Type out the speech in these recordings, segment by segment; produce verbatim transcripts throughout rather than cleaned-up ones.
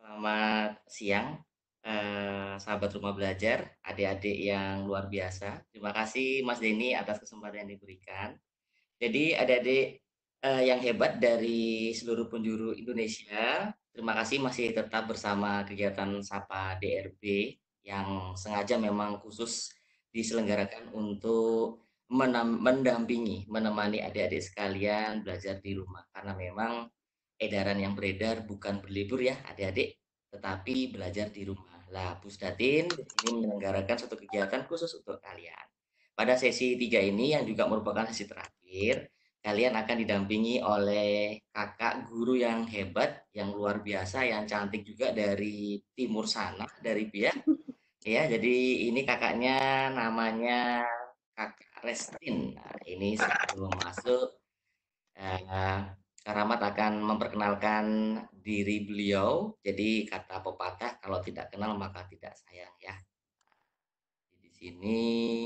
Selamat siang, eee, sahabat rumah belajar, adik-adik yang luar biasa. Terima kasih Mas Denny atas kesempatan yang diberikan. Jadi adik-adik, eee, yang hebat dari seluruh penjuru Indonesia, terima kasih masih tetap bersama kegiatan Sapa D R B yang sengaja memang khusus diselenggarakan untuk menam mendampingi, menemani adik-adik sekalian belajar di rumah. Karena memang edaran yang beredar bukan berlibur ya adik-adik, tetapi belajar di rumah. Lah, Pusdatin di sini menyelenggarakan satu kegiatan khusus untuk kalian. Pada sesi tiga ini yang juga merupakan sesi terakhir, kalian akan didampingi oleh kakak guru yang hebat, yang luar biasa, yang cantik juga dari timur sana, dari pihak ya. Jadi ini kakaknya namanya Kakak Restin. Nah, ini sebelum masuk eh, Kak Rahmat akan memperkenalkan diri beliau. Jadi kata pepatah kalau tidak kenal maka tidak sayang ya. Di sini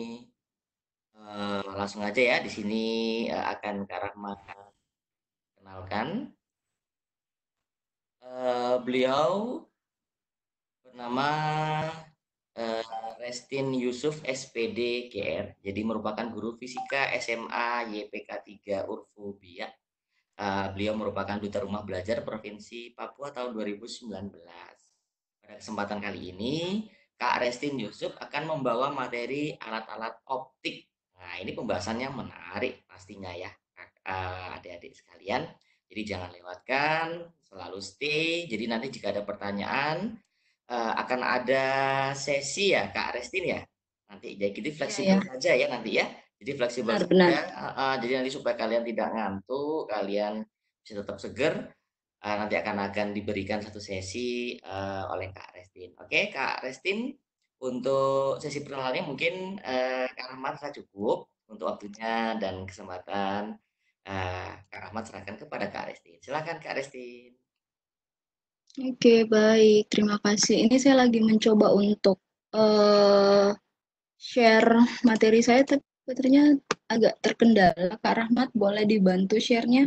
eh, langsung aja ya. Di sini eh, akan Kak Rahmat kenalkan. Eh, beliau bernama eh, Restin Yusuf S P D G R. Jadi merupakan guru fisika S M A Y P K tiga Urfubia. Uh, beliau merupakan duta rumah belajar Provinsi Papua tahun dua ribu sembilan belas. Pada kesempatan kali ini, Kak Restin Yusuf akan membawa materi alat-alat optik. Nah, ini pembahasannya menarik pastinya ya, uh, adik-adik sekalian. Jadi jangan lewatkan, selalu stay. Jadi nanti jika ada pertanyaan, uh, akan ada sesi ya, Kak Restin ya. Nanti jadi Iya, fleksibel ya. saja ya nanti ya. Jadi fleksibel Benar-benar. saja, uh, uh, jadi nanti supaya kalian tidak ngantuk, kalian bisa tetap seger, uh, nanti akan akan diberikan satu sesi uh, oleh Kak Restin. Oke, Kak Restin, untuk sesi perkenalannya mungkin uh, Kak Ahmad sudah cukup untuk waktunya dan kesempatan. Uh, Kak Ahmad serahkan kepada Kak Restin. Silakan Kak Restin. Oke, baik. Terima kasih. Ini saya lagi mencoba untuk eh, share materi saya, tapi ternyata agak terkendala. Kak Rahmat, boleh dibantu share-nya?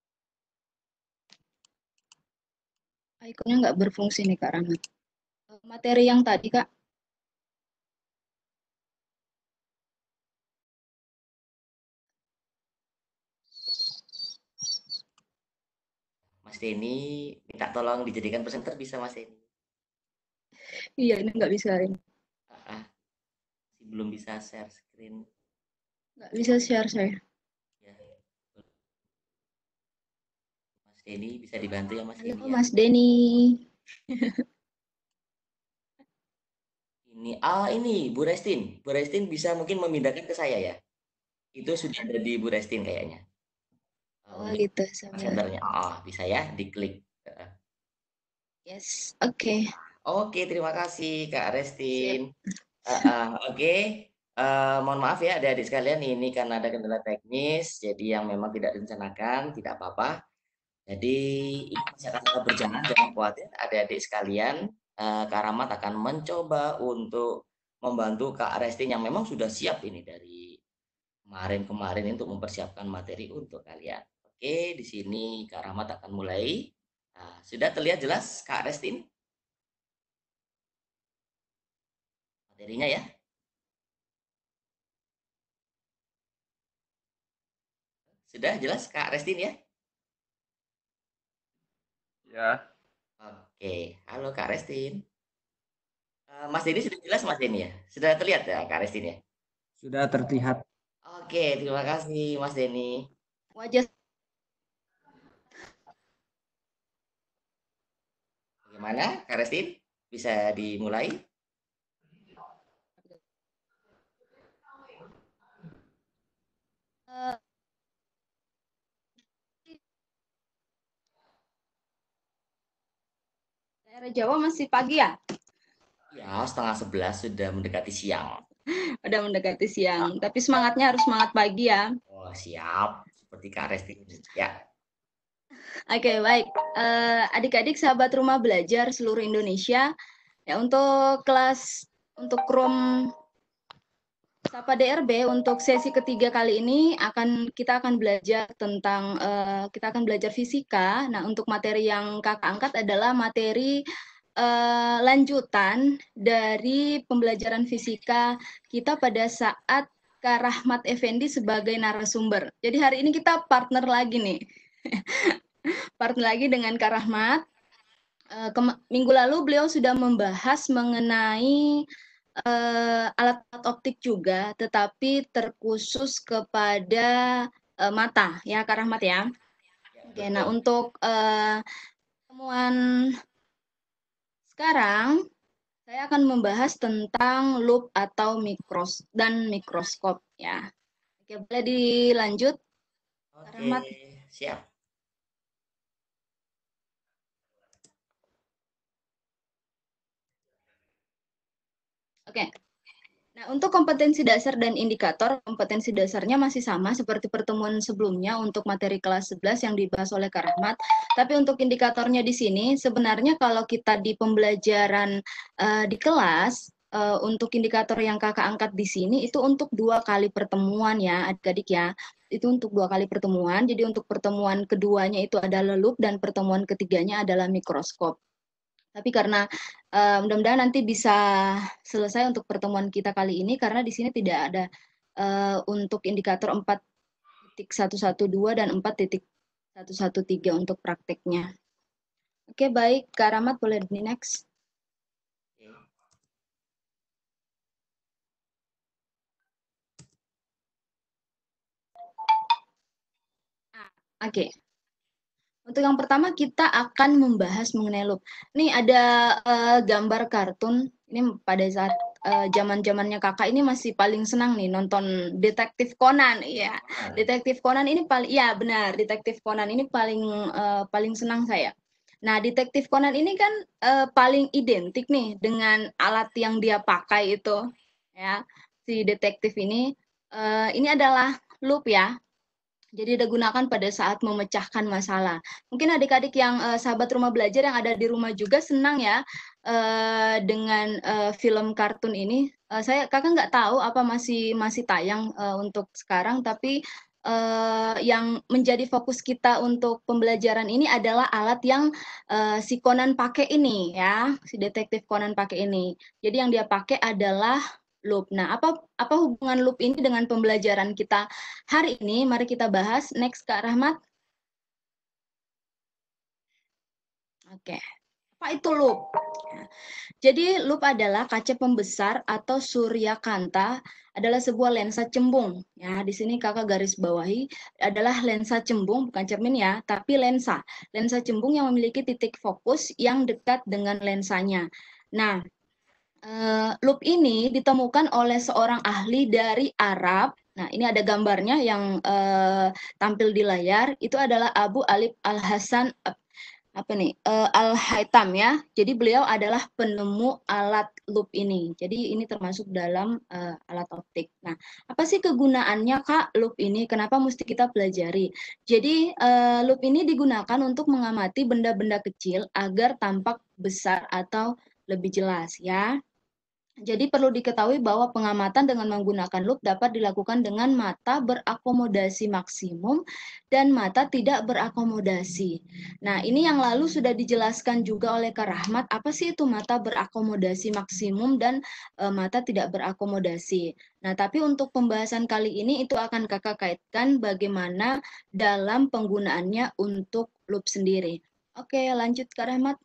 Ikonnya nggak berfungsi nih, Kak Rahmat. Eh, Materi yang tadi, Kak. Mas Denny minta tolong dijadikan presenter bisa Mas Denny. Iya, ini nggak bisa. Ini. Ah, ah, masih belum bisa share screen. Nggak bisa share saya. Ya, Mas Denny bisa dibantu ya Mas Halo, Denny ya. Mas Denny. Ini, ah ini Bu Restin. Bu Restin bisa mungkin memindahkan ke saya ya. Itu sudah ada di Bu Restin kayaknya. Uh, Oh, untuk gitu. Sabar. presenternya. Ah, bisa ya diklik. Uh, Yes, oke. Oke, terima kasih Kak Sip. Restin. Uh, uh, Oke, Eh, mohon maaf ya adik-adik sekalian ini karena ada kendala teknis, jadi yang memang tidak direncanakan, tidak apa-apa. Jadi ini masih akan tetap berjalan, jangan khawatir adik-adik sekalian. Eh, Kak Rahmat akan mencoba untuk membantu Kak Restin yang memang sudah siap ini dari kemarin-kemarin untuk mempersiapkan materi untuk kalian. Oke, di sini Kak Rahmat akan mulai. Nah, sudah terlihat jelas Kak Restin materinya ya? Sudah jelas Kak Restin ya? Ya, Oke, halo Kak Restin. Eh, Mas Denny sudah jelas Mas Denny ya? Sudah terlihat ya Kak Restin ya? sudah terlihat. Oke, terima kasih Mas Denny. Wajah Bagaimana Kak Restin? Bisa dimulai? eh, daerah Jawa masih pagi ya? Ya, setengah sebelas sudah mendekati siang. Udah mendekati siang, tapi semangatnya harus semangat pagi ya. Oh, siap. Seperti Kak Restin. Ya. Oke, baik. Eh, adik-adik sahabat rumah belajar seluruh Indonesia, ya untuk kelas untuk room Sapa D R B untuk sesi ketiga kali ini akan kita akan belajar tentang eh, kita akan belajar fisika. Nah, untuk materi yang Kakak angkat adalah materi uh, lanjutan dari pembelajaran fisika kita pada saat Kak Rahmat Effendi sebagai narasumber. Jadi hari ini kita partner lagi nih. partner lagi dengan Kak Rahmat. Uh, minggu lalu beliau sudah membahas mengenai uh, alat-alat optik juga, tetapi terkhusus kepada uh, mata, ya Kak Rahmat ya. Oke, nah untuk uh, temuan sekarang saya akan membahas tentang loop atau mikros dan mikroskop ya. Oke, boleh dilanjut? Oke, Rahmat. siap. Oke. Nah, untuk kompetensi dasar dan indikator, kompetensi dasarnya masih sama seperti pertemuan sebelumnya untuk materi kelas sebelas yang dibahas oleh Kak Rahmat. Tapi untuk indikatornya di sini, sebenarnya kalau kita di pembelajaran uh, di kelas, uh, untuk indikator yang kakak angkat di sini, itu untuk dua kali pertemuan ya, adik-adik ya. Itu untuk dua kali pertemuan, jadi untuk pertemuan keduanya itu adalah loop, dan pertemuan ketiganya adalah mikroskop. Tapi karena uh, mudah-mudahan nanti bisa selesai untuk pertemuan kita kali ini, karena di sini tidak ada uh, untuk indikator empat titik satu satu dua dan empat titik satu satu tiga untuk prakteknya. Oke, baik. Kak Rahmat, boleh di next. Oke. Okay. Untuk yang pertama kita akan membahas mengenai loop. Nih ada uh, gambar kartun. Ini pada saat uh, zaman-zamannya kakak ini masih paling senang nih nonton Detektif Conan. Iya, Detektif Conan ini paling, ya benar, Detektif Conan ini paling uh, paling senang saya. Nah, Detektif Conan ini kan uh, paling identik nih dengan alat yang dia pakai itu, ya si detektif ini. Uh, ini adalah loop ya. Jadi digunakan pada saat memecahkan masalah. Mungkin adik-adik yang uh, sahabat rumah belajar yang ada di rumah juga senang ya uh, dengan uh, film kartun ini. Uh, saya kakak nggak tahu apa masih masih tayang uh, untuk sekarang, tapi uh, yang menjadi fokus kita untuk pembelajaran ini adalah alat yang uh, si Conan pakai ini ya, si detektif Conan pakai ini. Jadi yang dia pakai adalah loop. Nah, apa apa hubungan loop ini dengan pembelajaran kita hari ini? Mari kita bahas. Next, Kak Rahmat. Oke. Apa itu loop? Jadi loop adalah kaca pembesar atau suryakanta, adalah sebuah lensa cembung. Ya, di sini kakak garis bawahi adalah lensa cembung, bukan cermin ya, tapi lensa. Lensa cembung yang memiliki titik fokus yang dekat dengan lensanya. Nah, Uh, loop ini ditemukan oleh seorang ahli dari Arab. Nah, ini ada gambarnya yang uh, tampil di layar. Itu adalah Abu Alib Al-Hasan apa nih uh, Al-Haytham ya. Jadi beliau adalah penemu alat loop ini. Jadi ini termasuk dalam uh, alat optik. Nah, apa sih kegunaannya Kak loop ini? Kenapa mesti kita pelajari? Jadi uh, loop ini digunakan untuk mengamati benda-benda kecil agar tampak besar atau lebih jelas ya. Jadi perlu diketahui bahwa pengamatan dengan menggunakan loop dapat dilakukan dengan mata berakomodasi maksimum dan mata tidak berakomodasi. Nah, ini yang lalu sudah dijelaskan juga oleh Kak Rahmat, apa sih itu mata berakomodasi maksimum dan e, mata tidak berakomodasi. Nah, tapi untuk pembahasan kali ini itu akan kakak kaitkan bagaimana dalam penggunaannya untuk loop sendiri. Oke, lanjut Kak Rahmat.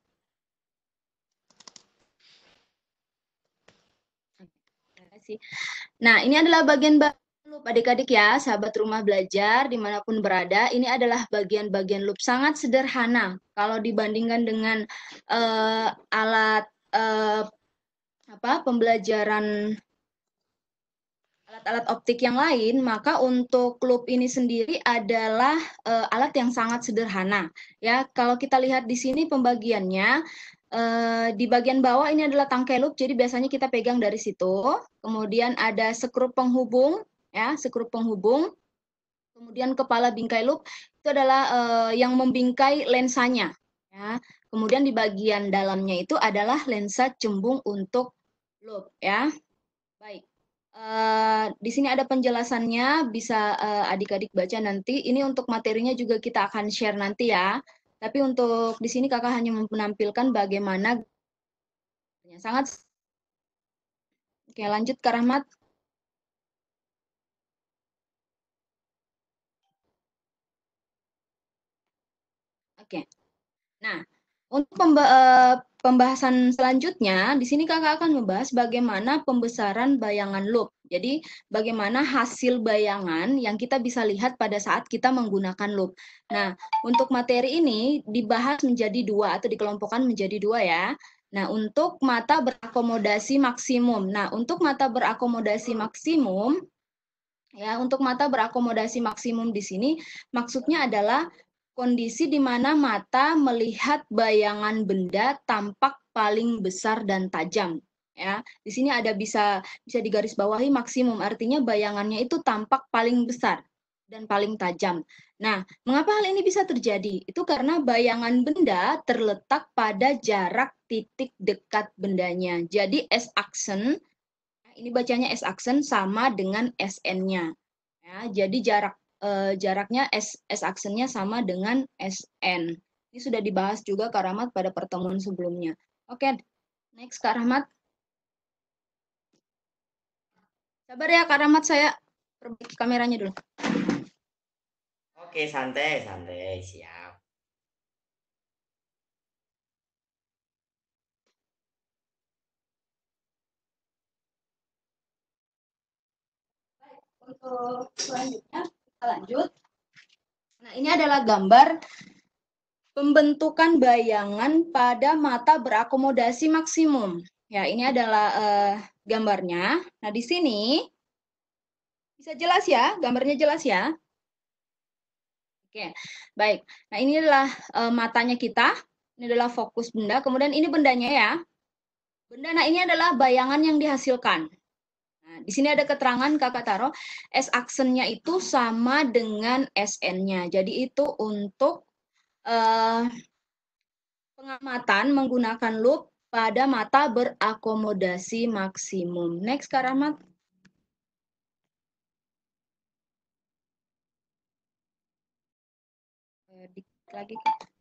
Nah, ini adalah bagian loop adik-adik ya, sahabat rumah belajar dimanapun berada. Ini adalah bagian-bagian loop sangat sederhana kalau dibandingkan dengan uh, alat uh, apa pembelajaran alat-alat optik yang lain, maka untuk loop ini sendiri adalah uh, alat yang sangat sederhana. Ya, kalau kita lihat di sini pembagiannya. Uh, di bagian bawah ini adalah tangkai loop, jadi biasanya kita pegang dari situ. Kemudian ada skrup penghubung, ya, skrup penghubung. Kemudian kepala bingkai loop itu adalah uh, yang membingkai lensanya. Ya. Kemudian di bagian dalamnya itu adalah lensa cembung untuk loop, ya. Baik. Uh, di sini ada penjelasannya, bisa uh, adik-adik baca nanti. Ini untuk materinya juga kita akan share nanti ya. Tapi untuk di sini kakak hanya menampilkan bagaimana Sangat. Oke, lanjut Kak Rahmat. Oke. Nah, untuk pembahasan selanjutnya, di sini Kakak akan membahas bagaimana pembesaran bayangan loop. Jadi, bagaimana hasil bayangan yang kita bisa lihat pada saat kita menggunakan loop. Nah, untuk materi ini dibahas menjadi dua atau dikelompokkan menjadi dua ya. Nah, untuk mata berakomodasi maksimum. Nah, untuk mata berakomodasi maksimum, ya, untuk mata berakomodasi maksimum di sini maksudnya adalah kondisi di mana mata melihat bayangan benda tampak paling besar dan tajam. Ya, di sini ada bisa bisa digarisbawahi maksimum, artinya bayangannya itu tampak paling besar dan paling tajam. Nah, mengapa hal ini bisa terjadi? Itu karena bayangan benda terletak pada jarak titik dekat bendanya. Jadi S-aksen, ini bacanya S-aksen sama dengan S N-nya. Ya, jadi jarak eh, jaraknya S, S-aksennya sama dengan S N. Ini sudah dibahas juga Kak Rahmat pada pertemuan sebelumnya. Oke, next Kak Rahmat. Sabar ya Kak Rahmat, saya perbaiki kameranya dulu. Oke, santai, santai, siap. Untuk selanjutnya kita lanjut. Nah, ini adalah gambar pembentukan bayangan pada mata berakomodasi maksimum. Ya, ini adalah uh, gambarnya. Nah, di sini bisa jelas ya, gambarnya jelas ya. Oke, baik. Nah, ini adalah uh, matanya kita. Ini adalah fokus benda. Kemudian ini bendanya ya. Benda, nah ini adalah bayangan yang dihasilkan. Nah, di sini ada keterangan Kakak taruh, S-aksennya itu sama dengan S N-nya. Jadi itu untuk uh, pengamatan menggunakan loop pada mata berakomodasi maksimum. Next, Kak Rahmat. Dikit lagi.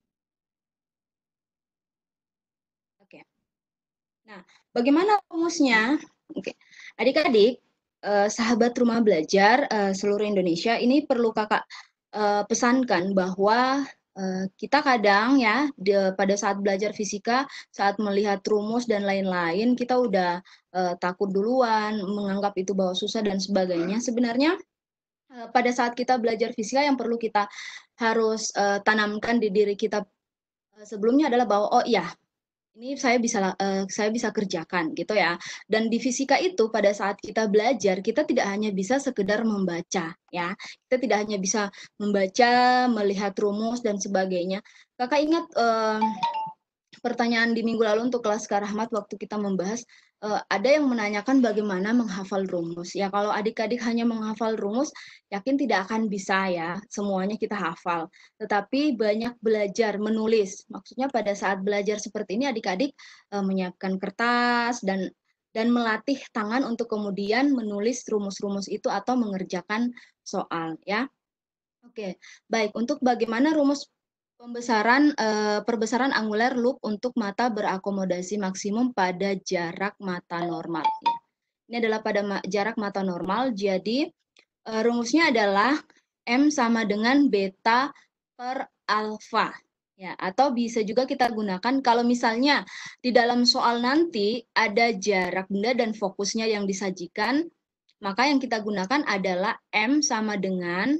Oke. Nah, bagaimana rumusnya? Oke, adik-adik, eh, sahabat rumah belajar eh, seluruh Indonesia, ini perlu kakak eh, pesankan bahwa eh, kita kadang ya de, pada saat belajar fisika, saat melihat rumus dan lain-lain, kita udah eh, takut duluan, menganggap itu bahwa susah dan sebagainya. Sebenarnya eh, pada saat kita belajar fisika yang perlu kita harus eh, tanamkan di diri kita eh, sebelumnya adalah bahwa oh iya, ini saya bisa uh, saya bisa kerjakan gitu ya. Dan di fisika itu pada saat kita belajar kita tidak hanya bisa sekedar membaca ya. Kita tidak hanya bisa membaca, melihat rumus dan sebagainya. Kakak ingat uh, pertanyaan di minggu lalu untuk kelas Kak Rahmat waktu kita membahas uh, ada yang menanyakan bagaimana menghafal rumus. Ya kalau adik-adik hanya menghafal rumus, yakin tidak akan bisa ya semuanya kita hafal. Tetapi banyak belajar menulis. Maksudnya pada saat belajar seperti ini adik-adik uh, menyiapkan kertas dan dan melatih tangan untuk kemudian menulis rumus-rumus itu atau mengerjakan soal ya. Oke, baik. Untuk bagaimana rumus pembesaran eh, perbesaran angular loop untuk mata berakomodasi maksimum pada jarak mata normal. Ya. Ini adalah pada ma jarak mata normal. Jadi eh, rumusnya adalah M sama dengan beta per alfa. Ya, atau bisa juga kita gunakan kalau misalnya di dalam soal nanti ada jarak benda dan fokusnya yang disajikan, maka yang kita gunakan adalah M sama dengan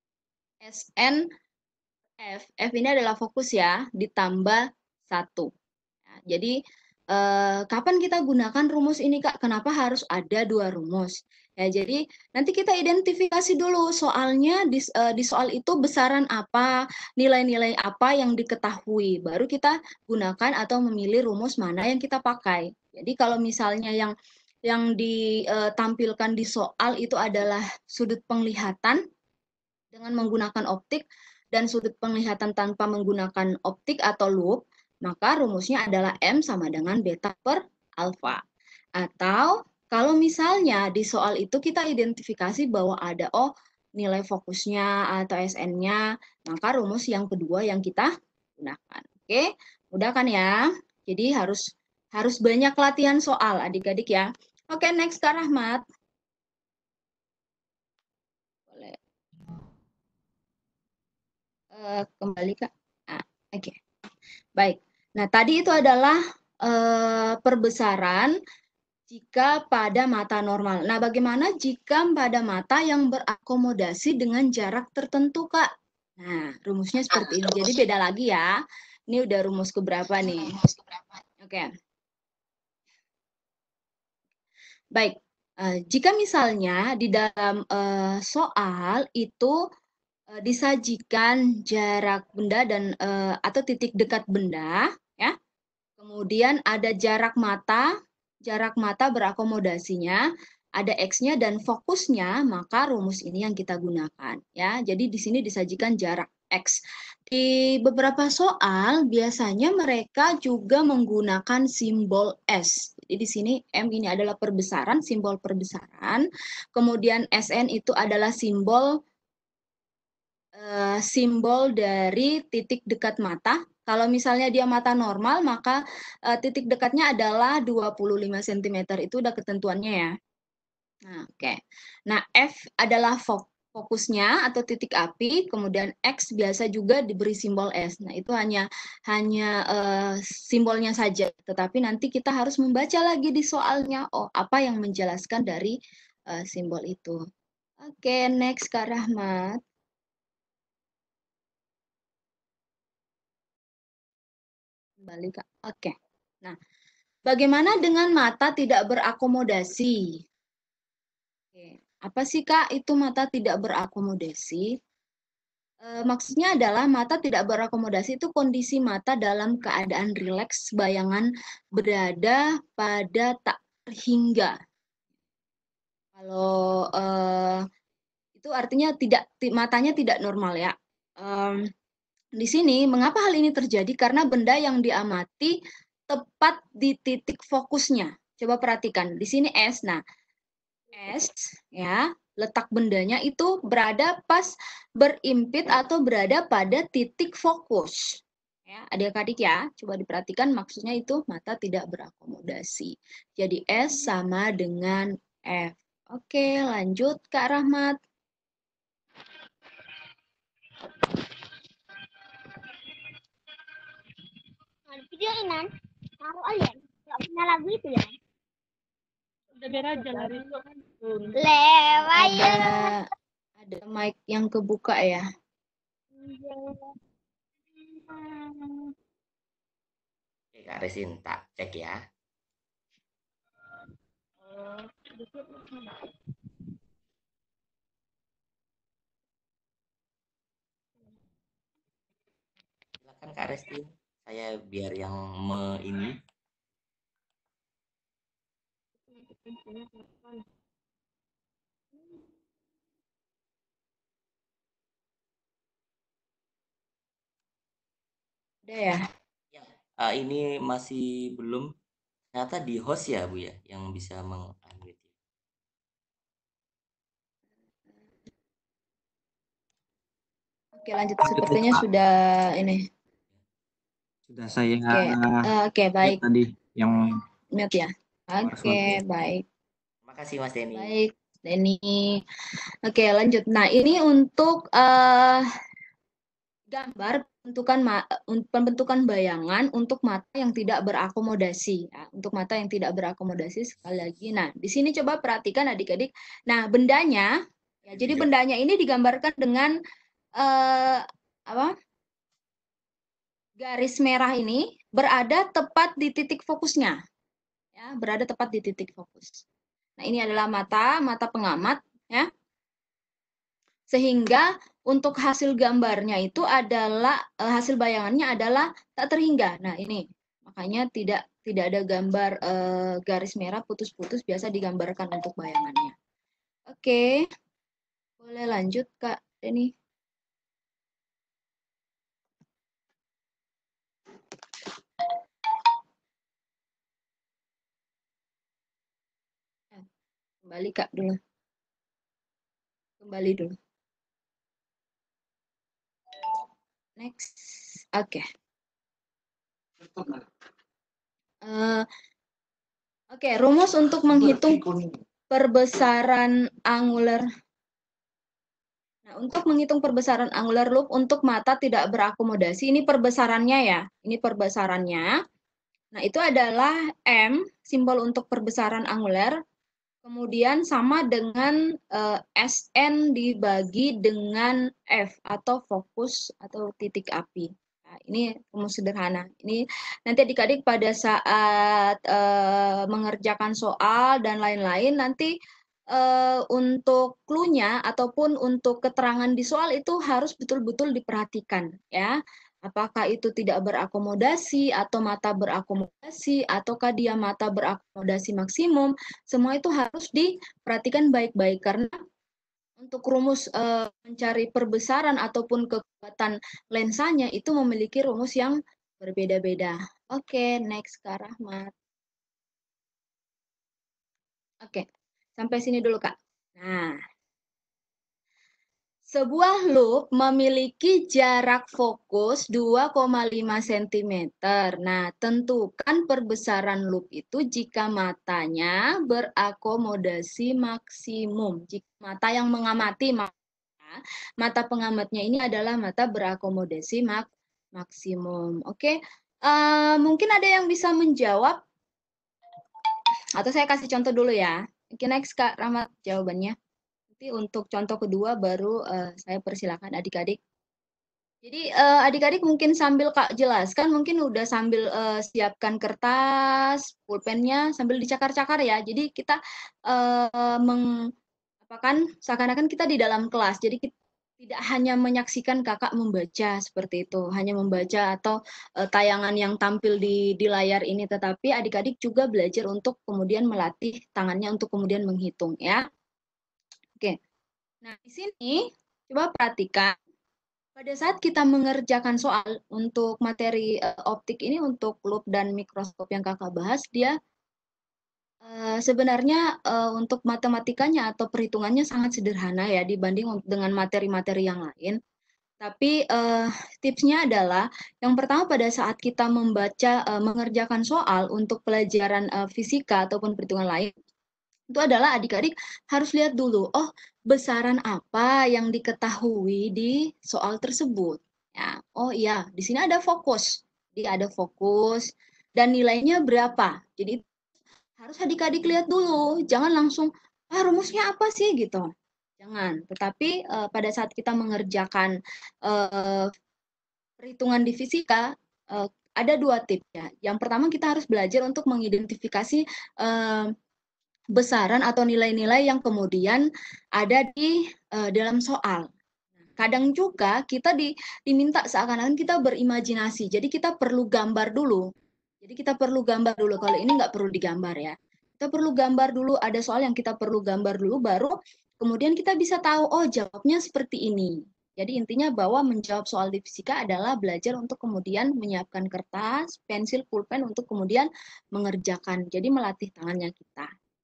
S N F. F ini adalah fokus ya, ditambah satu. Ya, jadi, eh, kapan kita gunakan rumus ini, Kak? Kenapa harus ada dua rumus? Ya, jadi nanti kita identifikasi dulu soalnya di, eh, di soal itu besaran apa, nilai-nilai apa yang diketahui. Baru kita gunakan atau memilih rumus mana yang kita pakai. Jadi kalau misalnya yang yang ditampilkan di soal itu adalah sudut penglihatan dengan menggunakan optik, dan sudut penglihatan tanpa menggunakan optik atau loop, maka rumusnya adalah M sama dengan beta per alfa. Atau kalau misalnya di soal itu kita identifikasi bahwa ada oh nilai fokusnya atau S N-nya, maka rumus yang kedua yang kita gunakan. Oke, mudah kan ya? Jadi harus harus banyak latihan soal adik-adik ya. Oke, next Kak Rahmat. Boleh. Uh, kembali Kak. Ah, oke. Okay. Baik. Nah, tadi itu adalah uh, perbesaran jika pada mata normal. Nah, bagaimana jika pada mata yang berakomodasi dengan jarak tertentu, Kak? Nah, rumusnya seperti ini. Jadi beda lagi ya. Ini udah rumus keberapa nih? Oke. Okay. Baik. Uh, jika misalnya di dalam uh, soal itu uh, disajikan jarak benda dan uh, atau titik dekat benda, ya. Kemudian ada jarak mata, jarak mata berakomodasinya, ada X-nya dan fokusnya, maka rumus ini yang kita gunakan. Ya, jadi di sini disajikan jarak X. Di beberapa soal, biasanya mereka juga menggunakan simbol S. Jadi di sini M ini adalah perbesaran, simbol perbesaran. Kemudian S N itu adalah simbol uh, simbol dari titik dekat mata. Kalau misalnya dia mata normal, maka uh, titik dekatnya adalah dua puluh lima sentimeter. Itu udah ketentuannya ya. Nah, oke. Okay. Nah, F adalah fokusnya atau titik api, kemudian X biasa juga diberi simbol S. Nah, itu hanya hanya uh, simbolnya saja, tetapi nanti kita harus membaca lagi di soalnya, oh, apa yang menjelaskan dari uh, simbol itu. Oke, okay, next Kak Rahmat. Kembali Kak. Oke. Nah, bagaimana dengan mata tidak berakomodasi? Oke. Apa sih Kak itu mata tidak berakomodasi? E, maksudnya adalah mata tidak berakomodasi itu kondisi mata dalam keadaan rileks, bayangan berada pada tak terhingga. Kalau e, itu artinya tidak matanya tidak normal ya. Um, Di sini, mengapa hal ini terjadi? Karena benda yang diamati tepat di titik fokusnya. Coba perhatikan, di sini S. Nah, S ya, letak bendanya itu berada pas berimpit atau berada pada titik fokus. Ya, adik-adik ya, coba diperhatikan maksudnya itu mata tidak berakomodasi. Jadi S sama dengan F. Oke, lanjut Kak Rahmat. Videoinan taruh aja nggak punya lagu itu ya udah biar aja lari lewat ada ada mic yang kebuka ya. Oke Kak Resinta, cek ya. Silakan Kak Restin, saya biar yang me ini. Udah ya? Ya, uh, ini masih belum. Ternyata di host ya Bu ya, yang bisa meng-unmute. Oke lanjut, sepertinya sudah ini. Sudah saya Oke, uh, oke baik. Tadi yang mute ya. Oke, baik. Terima kasih Mas Denny. Baik, Denny. Oke, lanjut. Nah, ini untuk uh, gambar pembentukan pembentukan bayangan untuk mata yang tidak berakomodasi. Ya. Untuk mata yang tidak berakomodasi sekali lagi. Nah, di sini coba perhatikan adik-adik. Nah, bendanya, ya, jadi bendanya ini digambarkan dengan uh, apa? Garis merah ini berada tepat di titik fokusnya. Ya, berada tepat di titik fokus. Nah, ini adalah mata, mata pengamat, ya. Sehingga untuk hasil gambarnya itu adalah hasil bayangannya adalah tak terhingga. Nah, ini makanya tidak tidak ada gambar eh, garis merah putus-putus, biasa digambarkan untuk bayangannya. Oke. Boleh lanjut, Kak Denny. Kembali Kak dulu. Kembali dulu. Next. Oke. Okay. Uh, Oke, okay, rumus untuk menghitung perbesaran angular. Nah, untuk menghitung perbesaran angular loop untuk mata tidak berakomodasi, ini perbesarannya ya, ini perbesarannya. Nah, itu adalah M, simbol untuk perbesaran angular, kemudian sama dengan uh, S N dibagi dengan F, atau fokus, atau titik api. Nah, ini rumus sederhana. Ini nanti adik-adik pada saat uh, mengerjakan soal dan lain-lain, nanti uh, untuk clue-nya ataupun untuk keterangan di soal itu harus betul-betul diperhatikan, ya. Apakah itu tidak berakomodasi atau mata berakomodasi ataukah dia mata berakomodasi maksimum, semua itu harus diperhatikan baik-baik karena untuk rumus uh, mencari perbesaran ataupun kekuatan lensanya itu memiliki rumus yang berbeda-beda. Oke, okay, next Kak Rahmat. Oke, okay, sampai sini dulu Kak. Nah, sebuah loop memiliki jarak fokus dua koma lima sentimeter. Nah, tentukan perbesaran loop itu jika matanya berakomodasi maksimum. Jika mata yang mengamati, maka mata pengamatnya ini adalah mata berakomodasi mak maksimum. Oke, uh, mungkin ada yang bisa menjawab? Atau saya kasih contoh dulu ya. Oke, next Kak Rahmat jawabannya. Nanti untuk contoh kedua baru uh, saya persilakan adik-adik. Jadi uh, adik-adik mungkin sambil Kak jelaskan, mungkin udah sambil uh, siapkan kertas, pulpennya, sambil dicakar-cakar ya. Jadi kita uh, meng, apa kan, seakan-akan kita di dalam kelas. Jadi kita tidak hanya menyaksikan kakak membaca seperti itu, hanya membaca atau uh, tayangan yang tampil di, di layar ini, tetapi adik-adik juga belajar untuk kemudian melatih tangannya untuk kemudian menghitung ya. Oke, nah di sini coba perhatikan pada saat kita mengerjakan soal untuk materi uh, optik ini untuk loop dan mikroskop yang kakak bahas, dia Uh, sebenarnya uh, untuk matematikanya atau perhitungannya sangat sederhana ya dibanding dengan materi-materi yang lain. Tapi uh, tipsnya adalah yang pertama pada saat kita membaca, uh, mengerjakan soal untuk pelajaran uh, fisika ataupun perhitungan lain, itu adalah adik-adik harus lihat dulu, oh besaran apa yang diketahui di soal tersebut. Ya, oh iya, di sini ada fokus, jadi ada fokus dan nilainya berapa. Jadi harus adik-adik lihat dulu, jangan langsung, ah rumusnya apa sih gitu. Jangan, tetapi uh, pada saat kita mengerjakan uh, perhitungan di fisika, uh, ada dua tips ya. Yang pertama kita harus belajar untuk mengidentifikasi uh, besaran atau nilai-nilai yang kemudian ada di uh, dalam soal. Kadang juga kita di, diminta seakan-akan kita berimajinasi, jadi kita perlu gambar dulu. Jadi kita perlu gambar dulu, kalau ini nggak perlu digambar ya. Kita perlu gambar dulu, ada soal yang kita perlu gambar dulu, baru kemudian kita bisa tahu, oh jawabnya seperti ini. Jadi intinya bahwa menjawab soal di fisika adalah belajar untuk kemudian menyiapkan kertas, pensil, pulpen untuk kemudian mengerjakan. Jadi melatih tangannya kita.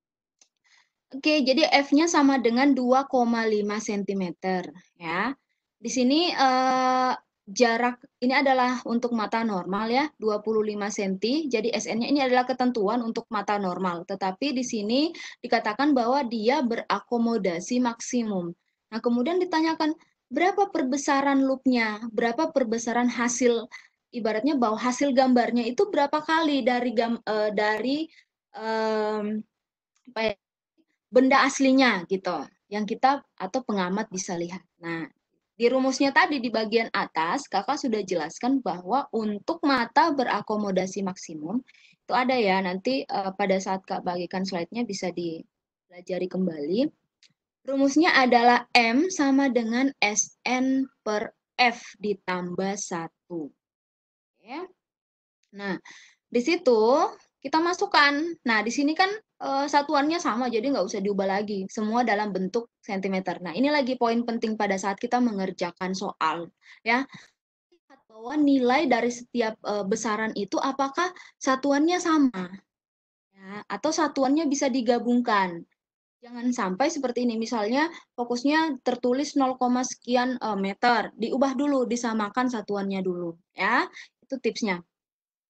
Oke, jadi F-nya sama dengan dua koma lima sentimeter ya. Di sini eh, jarak ini adalah untuk mata normal ya, dua puluh lima sentimeter. Jadi S N-nya ini adalah ketentuan untuk mata normal. Tetapi di sini dikatakan bahwa dia berakomodasi maksimum. Nah, kemudian ditanyakan berapa perbesaran loopnya, berapa perbesaran hasil, ibaratnya bahwa hasil gambarnya itu berapa kali dari gam, eh, dari eh, apa ya, benda aslinya gitu, yang kita atau pengamat bisa lihat. Nah, di rumusnya tadi di bagian atas, kakak sudah jelaskan bahwa untuk mata berakomodasi maksimum, itu ada ya, nanti uh, pada saat kak bagikan slide-nya bisa dipelajari kembali. Rumusnya adalah M sama dengan S N per F ditambah satu. Oke. Nah, di situ kita masukkan. Nah, di sini kan uh, satuannya sama, jadi nggak usah diubah lagi. Semua dalam bentuk sentimeter. Nah, ini lagi poin penting pada saat kita mengerjakan soal. Ya, lihat bahwa nilai dari setiap uh, besaran itu apakah satuannya sama. Ya, atau satuannya bisa digabungkan. Jangan sampai seperti ini. Misalnya fokusnya tertulis nol, sekian uh, meter. Diubah dulu, disamakan satuannya dulu. Ya, itu tipsnya.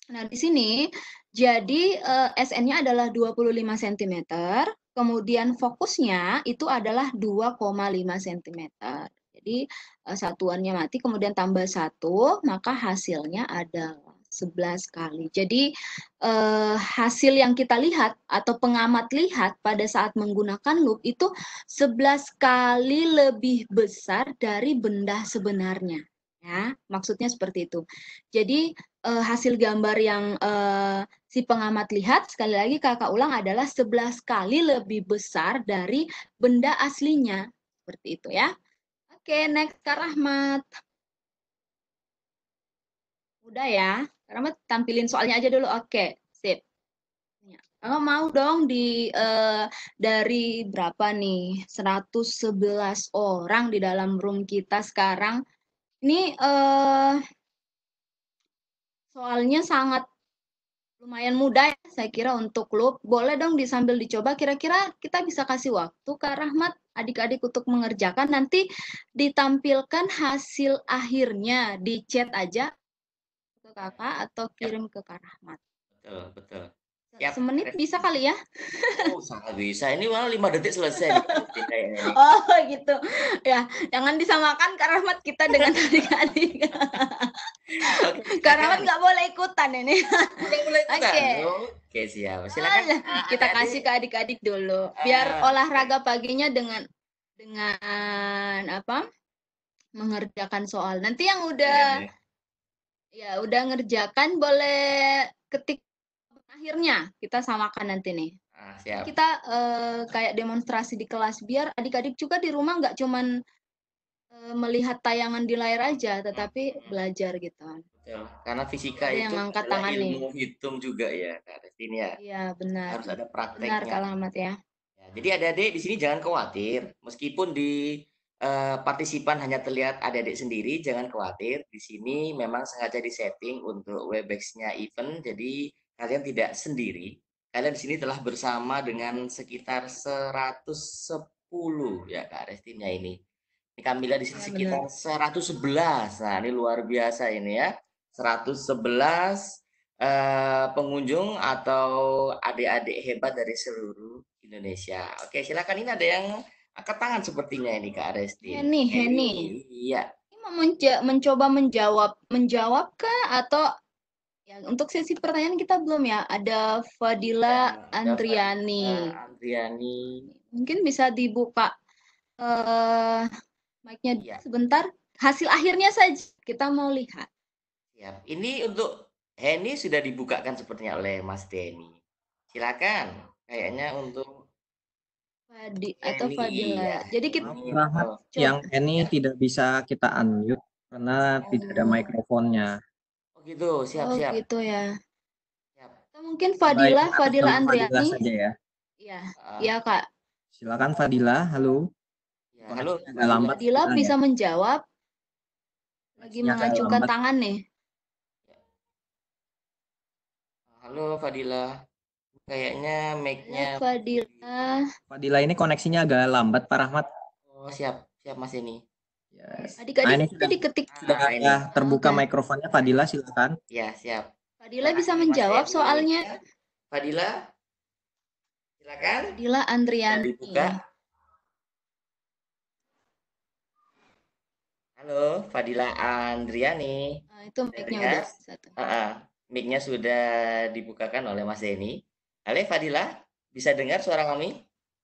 Nah, di sini jadi eh, S N-nya adalah dua puluh lima sentimeter, kemudian fokusnya itu adalah dua koma lima sentimeter. Jadi eh, satuannya mati, kemudian tambah satu, maka hasilnya adalah sebelas kali. Jadi eh, hasil yang kita lihat atau pengamat lihat pada saat menggunakan loop itu sebelas kali lebih besar dari benda sebenarnya. Ya, maksudnya seperti itu. Jadi eh, hasil gambar yang eh, si pengamat lihat, sekali lagi kakak ulang, adalah sebelas kali lebih besar dari benda aslinya. Seperti itu ya. Oke, next Kak Rahmat. Udah ya. Kak Rahmat tampilin soalnya aja dulu. Oke, sip. Kalau mau dong di eh, dari berapa nih? seratus sebelas orang di dalam room kita sekarang. Ini eh, soalnya sangat lumayan mudah ya, saya kira untuk loop. Boleh dong disambil dicoba. Kira-kira kita bisa kasih waktu Kak Rahmat, adik-adik untuk mengerjakan. Nanti ditampilkan hasil akhirnya di chat aja ke kakak atau Siap, kirim ke Kak Rahmat. betul, betul. Siap, Semenit Kak bisa Resti. kali ya? Oh, sangat bisa. Ini malah lima detik selesai nih, Kak Resti, kayaknya nih. Oh gitu. Ya, jangan disamakan Kak Rahmat kita dengan adik-adik. Oke, Kak silakan. Rahmat nggak boleh ikutan ini. Nggak boleh ikutan. Oke. Oke, siap. Silakan, Alah, eh, kita adik-adik. kasih ke adik-adik dulu biar Eh, olahraga paginya dengan dengan apa? Mengerjakan soal. Nanti yang udah iya, ya udah ngerjakan boleh ketik akhirnya kita samakan nanti nih. ah, Ini siap. kita eh, kayak demonstrasi di kelas biar adik-adik juga di rumah nggak cuman eh, melihat tayangan di layar aja, tetapi Hmm, belajar gitu. betul. Karena fisika Ada yang itu angkat adalah tangan nih. ilmu hitung juga ya, Kak Resti ini ya. Iya benar, Harus ada benar prakteknya. Kak Rahmat ya. Ya, jadi adik-adik di sini jangan khawatir, meskipun di eh, partisipan hanya terlihat adik-adik sendiri, jangan khawatir. Di sini memang sengaja disetting untuk Webex-nya event, jadi kalian tidak sendiri. Kalian di sini telah bersama dengan sekitar seratus sepuluh ya Kak Restinnya ini. Ini Kamila di sini Iya benar. sekitar seratus sebelas. Nah, ini luar biasa ini ya. seratus sebelas eh, pengunjung atau adik-adik hebat dari seluruh Indonesia. Oke, silakan, ini ada yang angkat tangan sepertinya ini Kak Restin. Heni, Heni. Iya. Ini mau menja- mencoba menjawab, menjawab kah atau ya untuk sesi pertanyaan kita belum ya? Ada Fadila Ada Fadila Andriani. Andriani. Mungkin bisa dibuka eh mic-nya dulu Iya, sebentar. Hasil akhirnya saja kita mau lihat. siap. Ini untuk Henny sudah dibukakan sepertinya oleh Mas Denny. Silakan. Kayaknya untuk Fadi atau Henny, Fadila. iya. Jadi kita Maaf, Ini, Rahmat, oh, coba. yang ini ya. tidak bisa kita unmute karena tidak ada Oh, mikrofonnya. Oh gitu, siap, oh siap, gitu ya. siap. Atau mungkin Coba Fadila, yang atas Fadila dulu Fadila Andriani. saja ya. Iya, Ah, iya Kak. Silakan Fadila, halo. ya, halo, Koneksinya agak Fadila. lambat Fadila sekarang bisa ya. menjawab. Lagi Koneksinya agak mengacungkan lambat. tangan nih. Halo Fadila. Kayaknya Halo mic-nya Fadila. Fadila ini koneksinya agak lambat Pak Rahmat. Oh, siap, siap Mas ini. Yes. Nah, Adik-adik ini bisa sudah diketik. sudah Ah, ini. terbuka Oke. mikrofonnya Fadila, silakan. Ya, siap. Fadila Terima bisa kasih, Mas menjawab Denny. soalnya. Ya. Fadila, silakan. Fadila Sudah Andriani. dibuka. Halo, Fadila Andriani. Nah, itu Bisa mic-nya dengar? udah satu. Ah, ah. Mic-nya sudah dibukakan oleh Mas Denny. Halo Fadila, bisa dengar suara kami?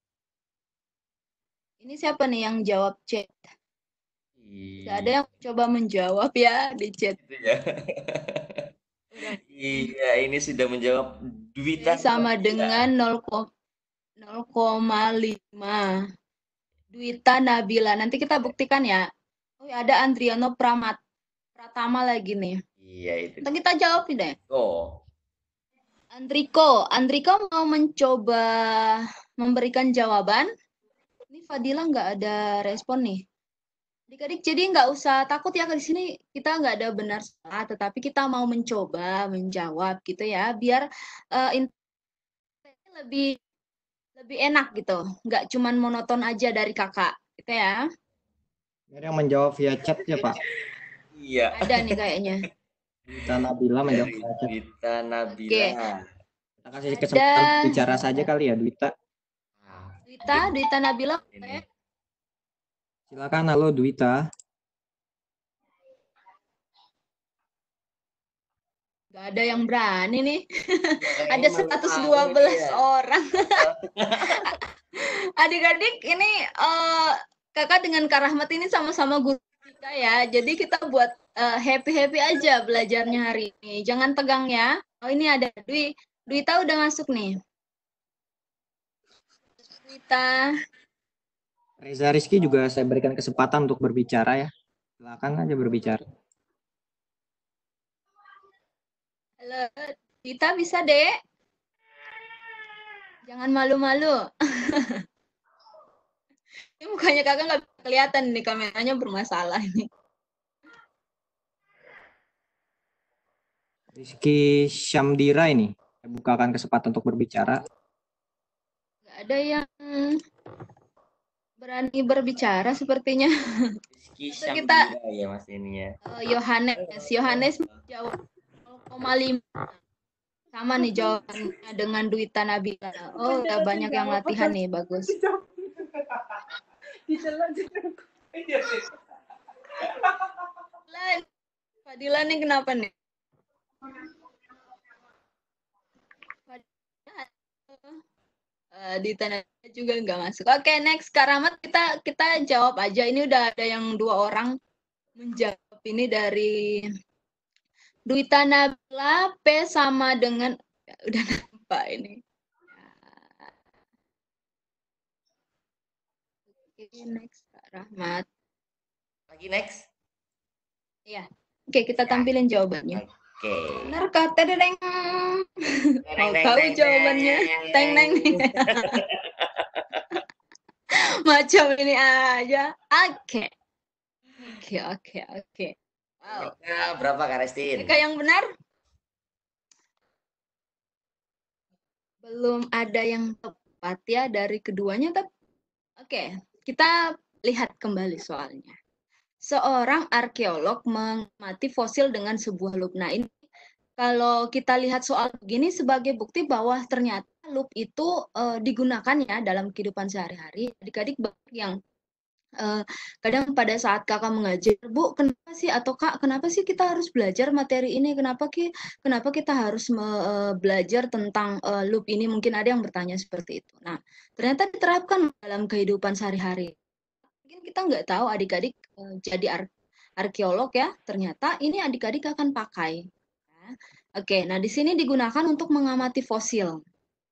Ini siapa nih yang jawab chat? Tidak ada Iya, yang coba menjawab ya di chat. gitu ya. Udah. Iya, ini sudah menjawab Dwita Oke, sama Nabila. dengan nol koma lima. Dwita Nabila. Nanti kita buktikan ya. Oh, ya, ada Andriano Pramat. Pratama lagi nih. Iya itu. Nanti kita jawab deh. Oh, Andriko, Andriko mau mencoba memberikan jawaban. Ini Fadila nggak ada respon nih. Adik-adik jadi nggak usah takut ya, di sini kita nggak ada benar salah, tetapi kita mau mencoba menjawab gitu ya, biar uh, lebih lebih enak gitu, nggak cuman monoton aja dari kakak, gitu ya. Biar yang menjawab via chat ya Pak. iya. Ada nih kayaknya. Duita Nabila menjawab Dari saja. Duita Oke, Nabila. Kita kasih kesempatan ada bicara saja kali ya, Duita. Nah, Duita, Duita Nabila. ini. Silakan, halo Duita. Gak ada yang berani nih. Kayaknya Ada malu-malu seratus ini dua belas ya. orang. Adik-adik ini eh, kakak dengan Kak Rahmat ini sama-sama guru kita ya. Jadi kita buat eh, happy-happy aja belajarnya hari ini. Jangan tegang ya. Oh ini ada Dwi. Dwita udah masuk nih. Dwita. Reza Rizky juga saya berikan kesempatan untuk berbicara ya. Silakan aja berbicara. Halo, Dwita bisa dek? Jangan malu-malu. Ini mukanya kakak nggak kelihatan nih, kameranya bermasalah ini. Rizky Syamdira ini, saya bukakan kesempatan untuk berbicara. Nggak ada yang berani berbicara sepertinya. Rizky So, kita- Syamdira ya Mas ini ya. Eh, Yohanes, Yohanes jawab nol koma lima. Sama nih jawabannya dengan Dwita Nabila. Oh, udah banyak yang latihan nih, bagus. Fadila, Fadila nih kenapa nih? Fadila, uh, Dwita Nabila juga nggak masuk. Oke, next Kak Rahmat, kita kita jawab aja. Ini udah ada yang dua orang menjawab ini dari Dwita Nabila. P sama dengan ya, udah nampak ini. Oke, next Kak Rahmat. Lagi next. Iya. Oke, kita tampilin jawabannya. Oke. Benar Kak Tereng. Mau Teng, tahu teng, jawabannya? Teng teng. neng. Macam ini aja. Oke. Oke, oke, oke. Wow. Mereka berapa Kak Restin? Mereka yang benar? Belum ada yang tepat ya dari keduanya, tapi oke, kita lihat kembali soalnya. Seorang arkeolog mengamati fosil dengan sebuah loop. Nah, ini kalau kita lihat soal begini sebagai bukti bahwa ternyata loop itu uh, digunakan ya dalam kehidupan sehari-hari. Adik-adik banyak yang uh, kadang pada saat kakak mengajar, Bu, kenapa sih atau Kak, kenapa sih kita harus belajar materi ini? Kenapa ki, kenapa kita harus uh, belajar tentang uh, loop ini? Mungkin ada yang bertanya seperti itu. Nah, ternyata diterapkan dalam kehidupan sehari-hari. Mungkin kita nggak tahu adik-adik uh, jadi ar arkeolog ya, ternyata ini adik-adik akan pakai. Nah, oke, nah di sini digunakan untuk mengamati fosil.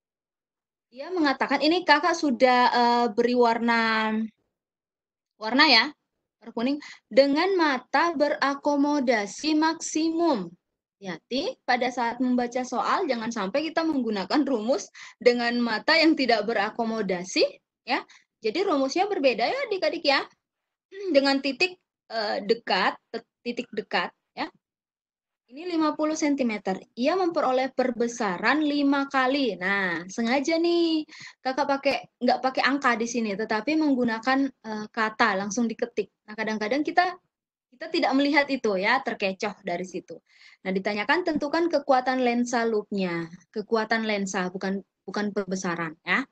Dia mengatakan ini kakak sudah uh, beri warna warna ya, warna kuning, dengan mata berakomodasi maksimum. Hati-hati pada saat membaca soal jangan sampai kita menggunakan rumus dengan mata yang tidak berakomodasi ya. Jadi rumusnya berbeda ya adik-adik ya. Dengan titik uh, dekat, titik dekat ya. Ini lima puluh sentimeter. Ia memperoleh perbesaran lima kali. Nah, sengaja nih kakak pakai nggak pakai angka di sini, tetapi menggunakan uh, kata langsung diketik. Nah, kadang-kadang kita kita tidak melihat itu ya, terkecoh dari situ. Nah, ditanyakan tentukan kekuatan lensa loopnya, kekuatan lensa bukan bukan perbesaran ya.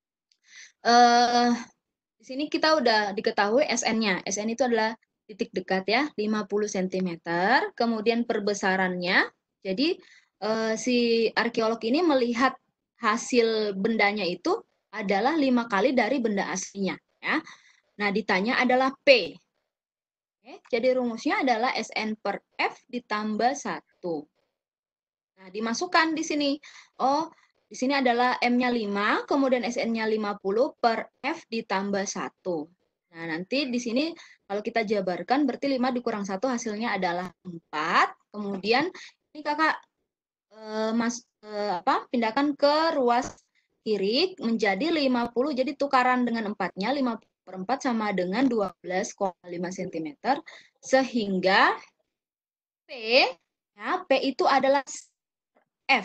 Uh, di sini kita udah diketahui S N-nya. S N itu adalah titik dekat ya, lima puluh sentimeter. Kemudian perbesarannya, jadi eh, si arkeolog ini melihat hasil bendanya itu adalah lima kali dari benda aslinya. Ya. Nah, ditanya adalah P. Oke, jadi rumusnya adalah S N per F ditambah satu. Nah, dimasukkan di sini. Oh, di sini adalah M-nya lima, kemudian S N-nya lima puluh per F ditambah satu. Nah, nanti di sini kalau kita jabarkan berarti lima dikurang satu hasilnya adalah empat. Kemudian ini kakak eh, mas, eh, apa, pindahkan ke ruas kiri menjadi lima puluh. Jadi tukaran dengan empatnya, lima per empat sama dengan dua belas koma lima sentimeter. Sehingga P, ya, P itu adalah F.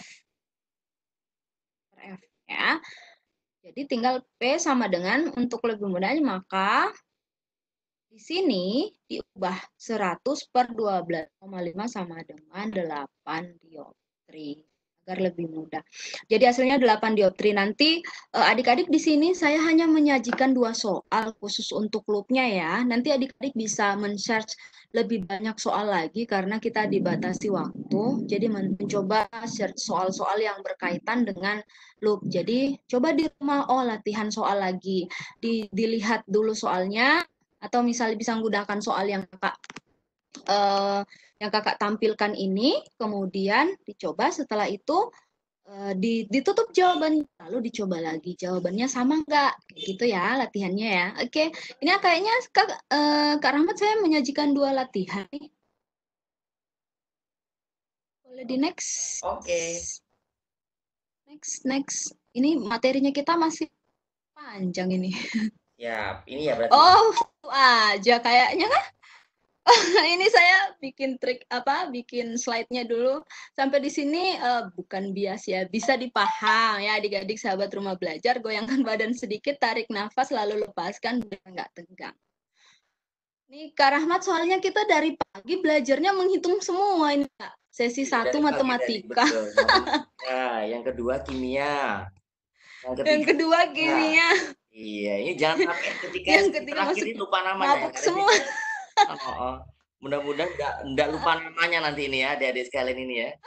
F ya. Jadi tinggal P sama dengan untuk lebih mudahnya maka Di sini diubah seratus per dua belas koma lima sama dengan delapan dioptri agar lebih mudah. Jadi hasilnya delapan dioptri. Nanti adik-adik di sini saya hanya menyajikan dua soal khusus untuk loopnya ya. Nanti adik-adik bisa men-search lebih banyak soal lagi karena kita dibatasi waktu. Jadi mencoba search soal-soal yang berkaitan dengan loop. Jadi coba di rumah, oh latihan soal lagi. Di, dilihat dulu soalnya, atau misalnya bisa menggunakan soal yang kakak uh, yang kakak tampilkan ini, kemudian dicoba. Setelah itu uh, ditutup jawaban, lalu dicoba lagi jawabannya sama nggak, gitu ya latihannya ya. Oke, ini kayaknya kak, uh, Kak Rahmat saya menyajikan dua latihan nih. Boleh di next. Oke. Okay. Next, next. Ini materinya kita masih panjang ini. Ya, ini ya berarti. Oh, aja kayaknya kan. Ini saya bikin trik apa, bikin slide-nya dulu. Sampai di sini uh, bukan bias ya, bisa dipaham ya adik-adik sahabat rumah belajar. Goyangkan badan sedikit, tarik nafas, lalu lepaskan biar nggak tegang. Nih Kak Rahmat, soalnya kita dari pagi belajarnya menghitung semua ini Kak. Sesi satu matematika. Nah, yang kedua kimia. Yang, ketiga, yang kedua kimia. Nah, iya, ini jangan sampai ketika yang ketiga terakhir ini lupa namanya. Mabuk semua. Oh, oh. Mudah-mudahan enggak enggak lupa namanya nanti ini ya, adik-adik sekalian ini ya.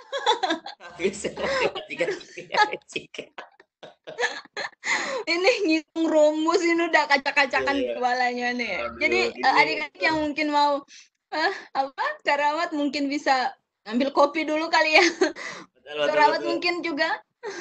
Ini ngitung rumus ini udah kacak-kacakan yeah. kepalanya nih. Aduh, jadi adik-adik yang mungkin mau uh, apa Kak Rahmat mungkin bisa ambil kopi dulu kali ya. Kak Rahmat mungkin juga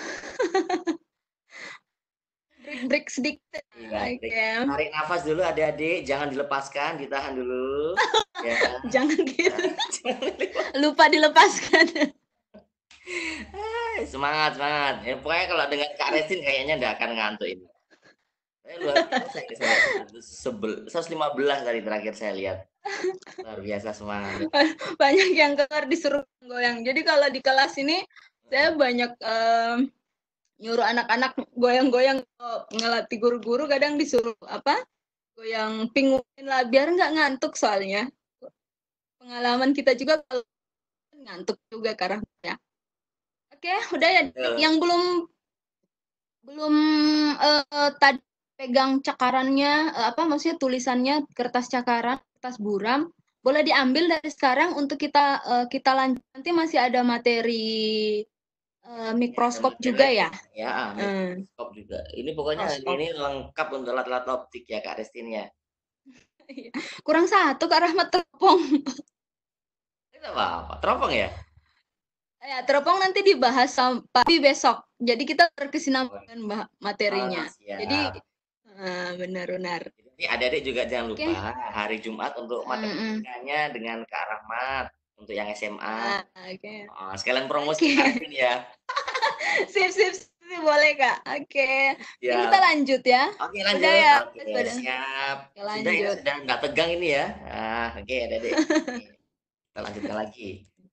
break-break sedikit. Iya, okay. Tarik nafas dulu adik-adik, jangan dilepaskan, ditahan dulu. Ya. Jangan gitu. Lupa dilepaskan. Semangat, semangat. Ya, pokoknya kalau dengan Kak Resin kayaknya nggak akan ngantuk ini. Saya luar biasa ini, saya seratus lima belas tadi terakhir saya lihat. Luar biasa semangat. Banyak yang keluar disuruh goyang. Jadi kalau di kelas ini saya banyak um, nyuruh anak-anak goyang-goyang, ngelatih guru-guru kadang disuruh apa goyang pinguin lah biar nggak ngantuk, soalnya pengalaman kita juga kalau ngantuk juga karena ya. Oke, udah ya. Uh. Yang belum belum uh, tadi pegang cakarannya, uh, apa maksudnya tulisannya, kertas cakaran, kertas buram, boleh diambil dari sekarang untuk kita uh, kita lanjut. Nanti masih ada materi Uh, mikroskop ya, juga ya? Ya, mikroskop hmm. juga. Ini pokoknya mikroskop. Ini lengkap untuk alat-alat optik ya Kak Restin ya. Kurang satu Kak Rahmat, teropong. Itu apa? Teropong ya? Ya, teropong nanti dibahas sampai besok. Jadi kita berkesinambungan oh. materinya. Oh, jadi uh, benar-benar. Jadi adik-adik juga jangan lupa okay. hari Jumat untuk matematikanya mm -mm. dengan Kak Rahmat. Untuk yang S M A, ah, okay. oh, sekalian promosi okay. ya. sip, sip, sip, boleh Kak. Oke, okay. Ya. Kita lanjut ya. Oke, okay, lanjut. Udah ya. Okay, sudah. Siap. Oke, lanjut. Sudah, sudah nggak tegang ini ya. Ah, oke, okay, Dede. Kita lanjutkan lagi.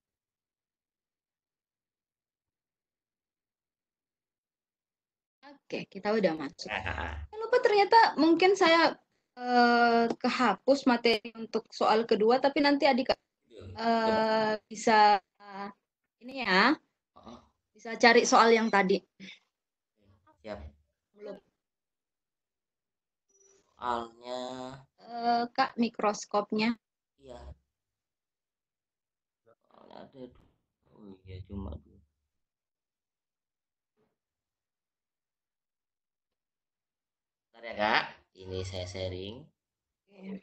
Oke, kita udah masuk. Ah. Lupa ternyata mungkin saya uh, kehapus materi untuk soal kedua, tapi nanti adik Uh, bisa uh, ini ya, bisa cari soal yang tadi. Siap. Belum. Soalnya uh, Kak, mikroskopnya. Iya. Soalnya ada. Oh iya, cuma dua. Bentar ya Kak, ini saya sharing. Okay.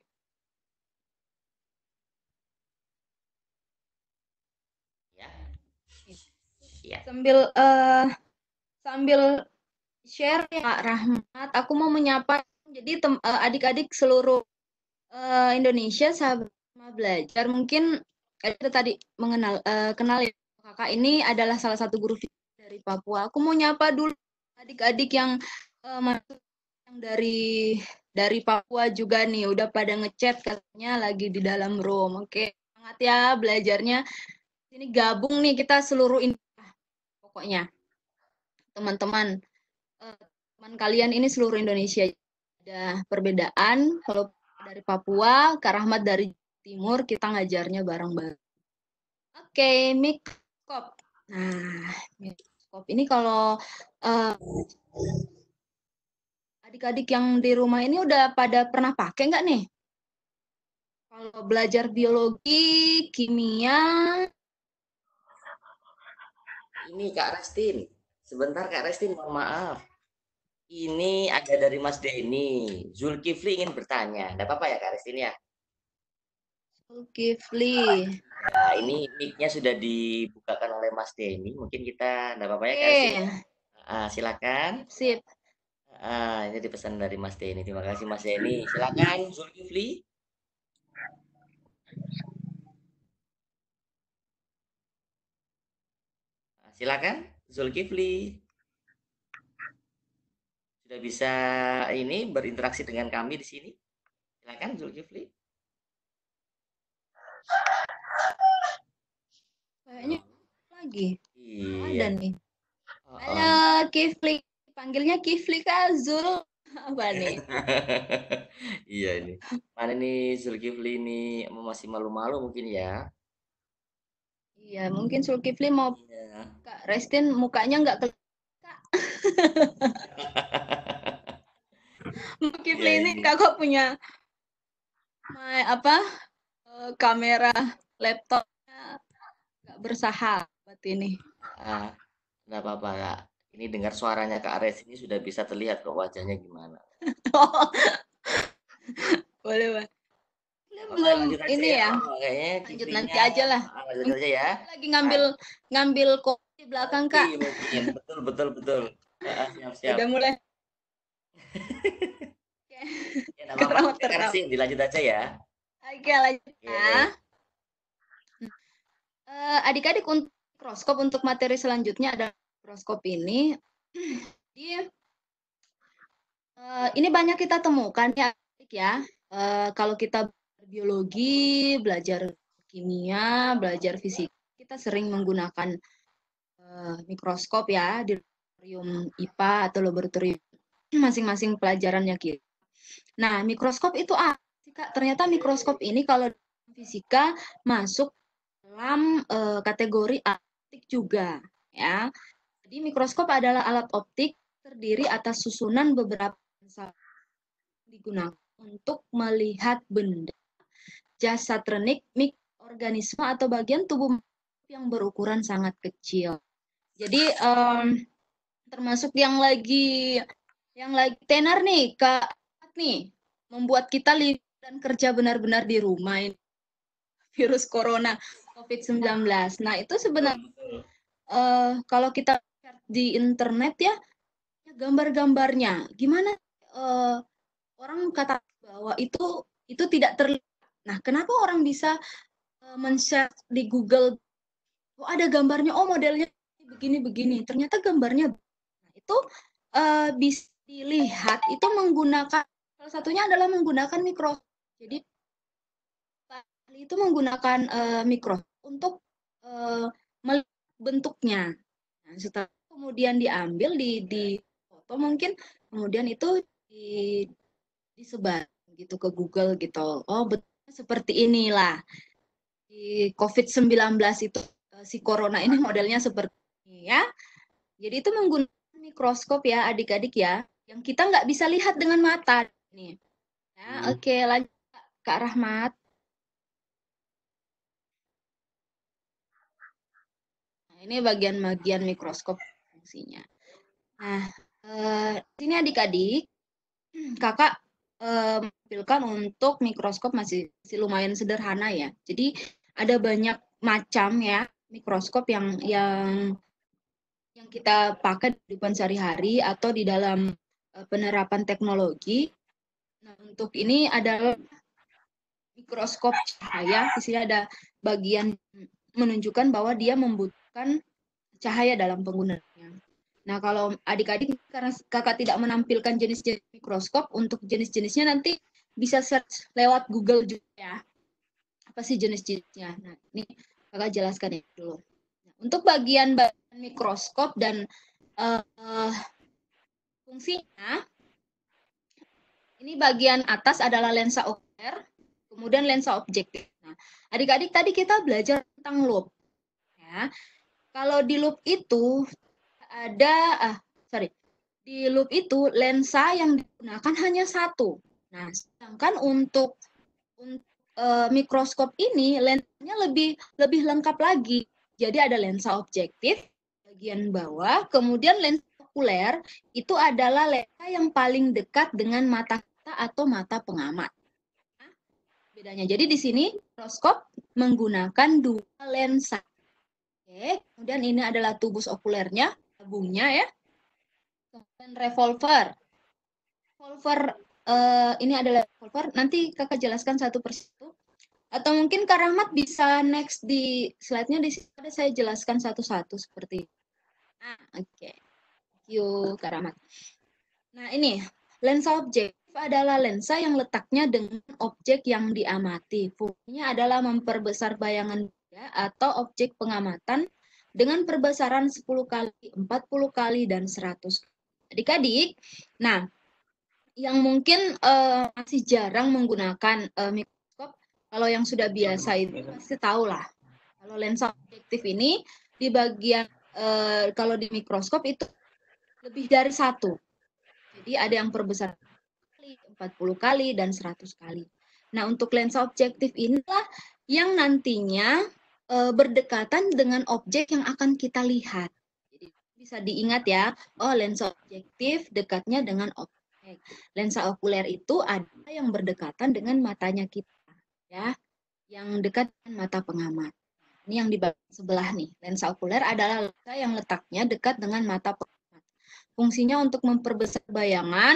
Ya. Sambil uh, sambil share ya Kak Rahmat, aku mau menyapa jadi uh, adik-adik seluruh uh, Indonesia sahabat belajar. Mungkin ada tadi mengenal uh, kenal ya, kakak ini adalah salah satu guru dari Papua. Aku mau nyapa dulu adik-adik yang uh, masuk yang dari dari Papua juga nih, udah pada ngechat katanya lagi di dalam room. Oke, semangat ya belajarnya. Ini gabung nih kita seluruh Indonesia. Pokoknya teman-teman uh, teman kalian ini seluruh Indonesia, ada perbedaan kalau dari Papua, Kak Rahmat dari Timur, kita ngajarnya bareng-bareng. Oke, mikroskop. Nah, mikroskop ini kalau uh, adik-adik yang di rumah ini udah pada pernah pakai nggak nih? Kalau belajar biologi, kimia. Ini Kak Restin. Sebentar Kak Restin, mohon maaf. Ini ada dari Mas Denny. Zulkifli ingin bertanya. Tidak apa-apa ya Kak Restin ya? Zulkifli. Nah, ini mic-nya sudah dibukakan oleh Mas Denny. Mungkin kita tidak apa-apa ya Kak Oke. Restin. Ah, silakan. Sip. Ah, ini dipesan dari Mas Denny. Terima kasih Mas Denny. Silakan Zulkifli. Silakan Zulkifli. Sudah bisa ini berinteraksi dengan kami di sini. Silakan Zulkifli. Kayaknya lagi. Iya. Ada nih. Oh, Halo oh. Kifli. Panggilnya Kifli Kak Zul. Apa nih? Iya ini. Mana nih Zulkifli ini masih malu-malu mungkin ya? Iya, mungkin Zulkifli mau Iya. Kak Restin mukanya nggak ke Kak. Zulkifli Iya, ini ini. kakak punya my, apa uh, kamera laptopnya nggak bersahabat ini. Ah, enggak apa-apa Kak. Ini dengar suaranya Kak Ares ini sudah bisa terlihat kok wajahnya gimana. Boleh, Pak. Apa, Belum lanjut aja ini ya. Oh, kayaknya Lanjut Kiflinya, nanti aja lah. ah, lanjut aja ya. Lagi ngambil ngambil kopi di belakang Oke, Kak. mungkin betul betul betul. Ah, siap siap. Udah mulai. Ya, enggak apa-apa. Kak Ares, dilanjut aja ya. Oke, lanjut Oke. ya. Uh, adik-adik untuk mikroskop untuk materi selanjutnya ada mikroskop ini. Jadi uh, ini banyak kita temukan ya, adik ya. Uh, kalau kita biologi, belajar kimia, belajar fisika, kita sering menggunakan uh, mikroskop ya di laboratorium I P A atau laboratorium masing-masing pelajarannya kita. Nah, mikroskop itu apa sih Kak? Ternyata mikroskop ini kalau fisika masuk dalam uh, kategori optik juga ya. Jadi mikroskop adalah alat optik terdiri atas susunan beberapa lensa digunakan untuk melihat benda, jasad renik, mikroorganisme atau bagian tubuh yang berukuran sangat kecil. Jadi um, termasuk yang lagi yang lagi tenar nih Kak nih membuat kita libur dan kerja benar-benar di rumah ini virus corona covid sembilan belas. Nah, itu sebenarnya uh, kalau kita di internet ya gambar-gambarnya gimana uh, orang kata bahwa itu itu tidak terlihat. Nah, kenapa orang bisa uh, men-share di Google oh ada gambarnya, oh modelnya begini-begini. Ternyata gambarnya nah, itu uh, bisa dilihat itu menggunakan salah satunya adalah menggunakan mikro. Jadi itu menggunakan uh, mikro untuk uh, melihat bentuknya. Nah, setelah kemudian diambil di di foto mungkin kemudian itu di disebar gitu ke Google gitu. Oh, betul seperti inilah. Di covid sembilan belas itu si corona ini modelnya seperti ini ya. Jadi itu menggunakan mikroskop ya adik-adik ya, yang kita nggak bisa lihat dengan mata nih. Ya, hmm. Oke, lanjut Kak Rahmat. Nah, ini bagian-bagian mikroskop fungsinya. Nah, eh, ini adik-adik, kakak menampilkan eh, untuk mikroskop masih, masih lumayan sederhana ya. Jadi ada banyak macam ya mikroskop yang yang yang kita pakai di kehidupan sehari-hari atau di dalam uh, penerapan teknologi. Nah, untuk ini adalah mikroskop cahaya. Di sini ada bagian menunjukkan bahwa dia membutuhkan cahaya dalam penggunaannya. Nah, kalau adik-adik karena kakak tidak menampilkan jenis-jenis mikroskop, untuk jenis-jenisnya nanti bisa search lewat Google juga ya. Apa sih jenis-jenisnya? Nah, ini kakak jelaskan ya dulu. Nah, untuk bagian mikroskop dan uh, uh, fungsinya, ini bagian atas adalah lensa optik. kemudian lensa objektif. Nah, adik-adik tadi kita belajar tentang loop. Ya, kalau di loop itu ada, ah, sorry, di loop itu lensa yang digunakan hanya satu. Nah, sedangkan untuk untuk uh, mikroskop ini lensanya lebih lebih lengkap lagi. Jadi ada lensa objektif bagian bawah, kemudian lensa okuler itu adalah lensa yang paling dekat dengan mata kita atau mata pengamat. Bedanya. Jadi di sini mikroskop menggunakan dua lensa. Oke, kemudian ini adalah tubus okulernya, tabungnya ya. Kemudian revolver. Revolver uh, ini adalah revolver. Nanti kakak jelaskan satu persatu. Atau mungkin Kak Rahmat bisa next di slide-nya di sini ada saya jelaskan satu-satu seperti itu. Ah, oke. Okay. Thank you Kak Rahmat. Nah, ini lensa objektif adalah lensa yang letaknya dengan objek yang diamati. Fungsinya adalah memperbesar bayangan benda atau objek pengamatan dengan perbesaran sepuluh kali, empat puluh kali, dan seratus kali. Adik-adik, nah, yang mungkin uh, masih jarang menggunakan uh, mikroskop, kalau yang sudah biasa itu pasti tahu lah. Kalau lensa objektif ini di bagian, uh, kalau di mikroskop itu lebih dari satu. Jadi ada yang perbesar empat puluh kali dan seratus kali. Nah, untuk lensa objektif inilah yang nantinya e, berdekatan dengan objek yang akan kita lihat. Jadi bisa diingat ya, oh lensa objektif dekatnya dengan objek. Lensa okuler itu ada yang berdekatan dengan matanya kita, ya, yang dekat dengan mata pengamat. Ini yang di bagian sebelah nih. Lensa okuler adalah lensa yang letaknya dekat dengan mata pengamat. Fungsinya untuk memperbesar bayangan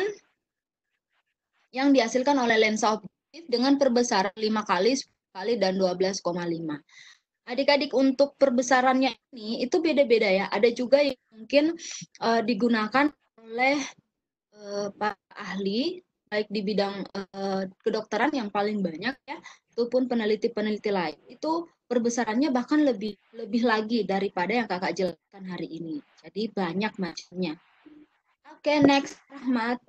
yang dihasilkan oleh lensa objektif dengan perbesaran lima kali, sepuluh kali, dan dua belas koma lima. Adik-adik, untuk perbesarannya ini itu beda-beda ya. Ada juga yang mungkin uh, digunakan oleh uh, para ahli, baik di bidang uh, kedokteran yang paling banyak ya, ataupun peneliti-peneliti lain. Itu perbesarannya bahkan lebih lebih lagi daripada yang kakak jelaskan hari ini. Jadi banyak macamnya. Oke, okay, next, Rahmat.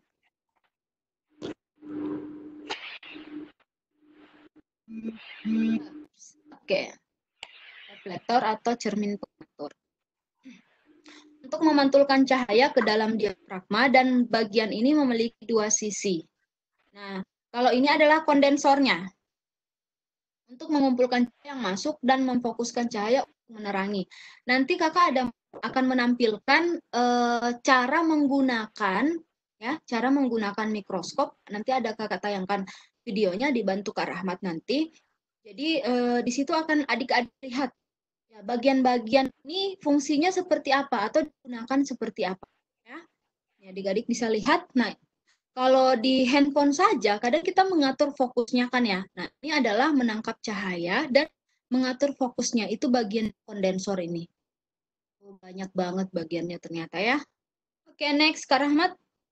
Oke, reflektor atau cermin pengatur. Untuk memantulkan cahaya ke dalam diafragma, dan bagian ini memiliki dua sisi. Nah, kalau ini adalah kondensornya. Untuk mengumpulkan cahaya yang masuk dan memfokuskan cahaya untuk menerangi. Nanti kakak ada akan menampilkan e, cara menggunakan ya, cara menggunakan mikroskop. Nanti ada kakak tayangkan videonya dibantu Kak Rahmat nanti. Jadi eh, di situ akan adik-adik lihat ya, bagian-bagian ini fungsinya seperti apa atau digunakan seperti apa. Ya, adik-adik bisa lihat. Nah, kalau di handphone saja kadang kita mengatur fokusnya kan ya. Nah, ini adalah menangkap cahaya dan mengatur fokusnya, itu bagian kondensor ini. Oh, banyak banget bagiannya ternyata ya. Oke, next Kak Rahmat.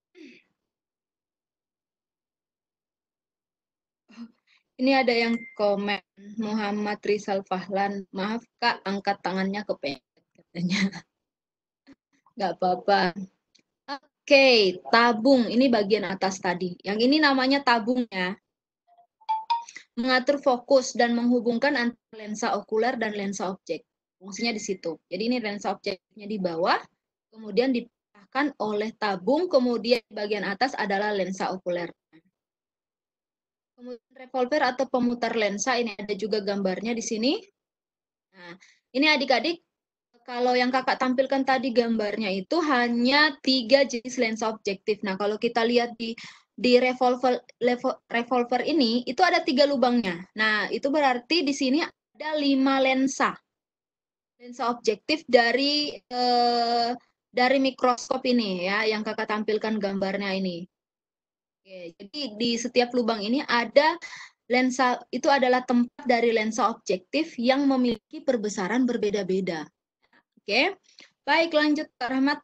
Ini ada yang komen, Muhammad Rizal Fahlan, maaf Kak, angkat tangannya kepepet katanya. Nggak apa-apa. Oke, tabung, ini bagian atas tadi. Yang ini namanya tabungnya. Mengatur fokus dan menghubungkan antara lensa okuler dan lensa objek. Fungsinya di situ. Jadi ini lensa objeknya di bawah, kemudian dipecahkan oleh tabung, kemudian di bagian atas adalah lensa okuler. Kemudian revolver atau pemutar lensa, ini ada juga gambarnya di sini. Nah, ini adik-adik, kalau yang kakak tampilkan tadi gambarnya itu hanya tiga jenis lensa objektif. Nah, kalau kita lihat di di revolver revolver ini, itu ada tiga lubangnya. Nah, itu berarti di sini ada lima lensa. Lensa objektif dari eh, dari mikroskop ini ya, yang kakak tampilkan gambarnya ini. Oke, jadi di setiap lubang ini ada lensa, itu adalah tempat dari lensa objektif yang memiliki perbesaran berbeda-beda. Oke, baik lanjut Kak Rahmat.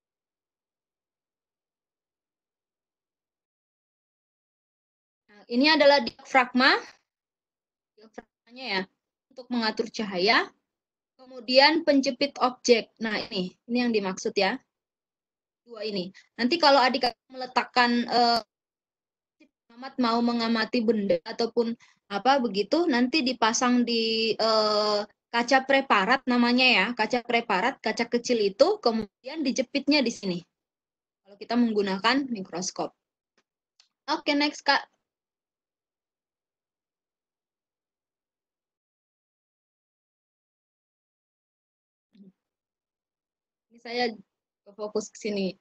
Nah, ini adalah diafragma, diafragmanya ya, untuk mengatur cahaya. Kemudian penjepit objek. Nah ini, ini yang dimaksud ya. Dua ini. Nanti kalau adik meletakkan eh, Amat mau mengamati benda ataupun apa begitu, nanti dipasang di eh, kaca preparat namanya ya, kaca preparat, kaca kecil itu, kemudian dijepitnya di sini. Kalau kita menggunakan mikroskop. Oke, next Kak. Ini saya fokus ke sini.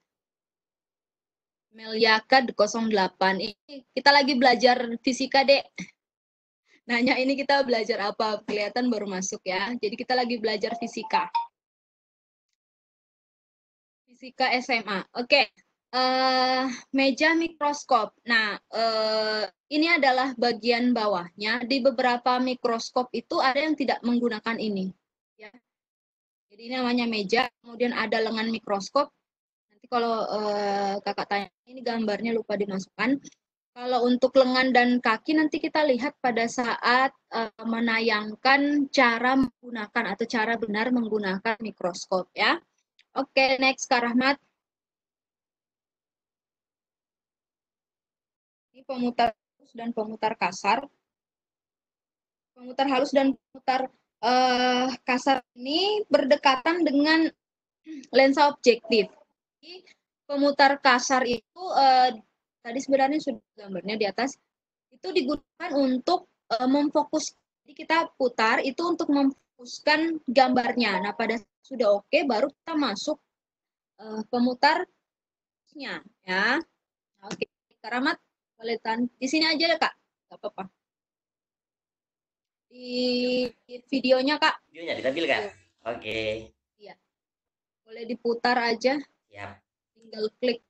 Meliaka nol delapan. Ini kita lagi belajar fisika, Dek. Nanya ini kita belajar apa? Kelihatan baru masuk ya. Jadi kita lagi belajar fisika. Fisika S M A. Oke. Uh, meja mikroskop. Nah, uh, ini adalah bagian bawahnya. Di beberapa mikroskop itu ada yang tidak menggunakan ini. Ya. Jadi ini namanya meja. Kemudian ada lengan mikroskop. Nanti kalau uh, kakak tanya, ini gambarnya lupa dimasukkan. Kalau untuk lengan dan kaki nanti kita lihat pada saat uh, menayangkan cara menggunakan atau cara benar menggunakan mikroskop ya. Oke, next Kak Rahmat. Ini pemutar halus dan pemutar kasar. Pemutar halus dan pemutar uh, kasar ini berdekatan dengan lensa objektif. Jadi, pemutar kasar itu uh, tadi sebenarnya sudah gambarnya di atas, itu digunakan untuk uh, memfokus. Jadi kita putar itu untuk memfokuskan gambarnya. Nah, pada sudah oke, okay, baru kita masuk uh, pemutarnya, ya. Oke, okay. Kak Rahmat, boleh di sini aja ya Kak, nggak apa-apa. Di, di videonya Kak. Videonya ditampilkan. Oke. Okay. Iya. Boleh diputar aja. Siap. Tinggal klik.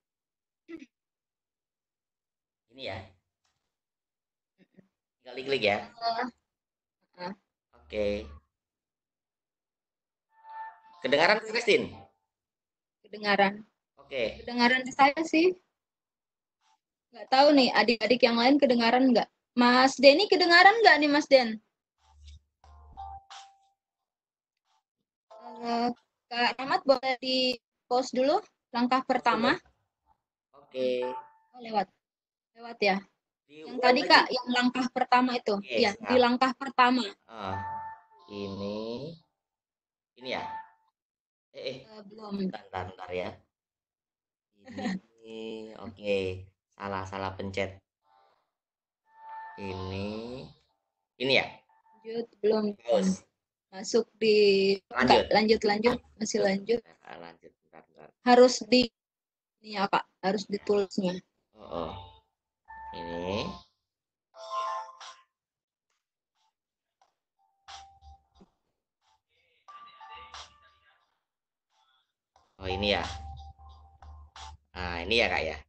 Ini ya. Tinggal klik ya. Uh, uh. Oke. Okay. Kedengaran Christine? Kedengaran. Oke. Okay. Kedengaran di saya sih. Nggak tahu nih, adik-adik yang lain kedengaran nggak? Mas Denny kedengaran nggak nih Mas Den? Uh, Kak Rahmat boleh di pause dulu langkah pertama. Oke. Okay. Oh, lewat. Lewat ya. Di yang tadi Kak, yang langkah pertama itu. Okay, ya, siap. Di langkah pertama. Uh, ini ini ya. Eh, eh. Uh, belum. Bentar, bentar, bentar ya. Ini oke. Okay. Salah salah pencet. Ini ini ya. Lanjut, belum. Terus. Masuk di lanjut lanjut lanjut masih lanjut. Lanjut bentar, bentar. Harus di ini ya Kak, harus ditulisnya. Oh, oh. Ini oh ini ya. Nah ini ya Kak ya.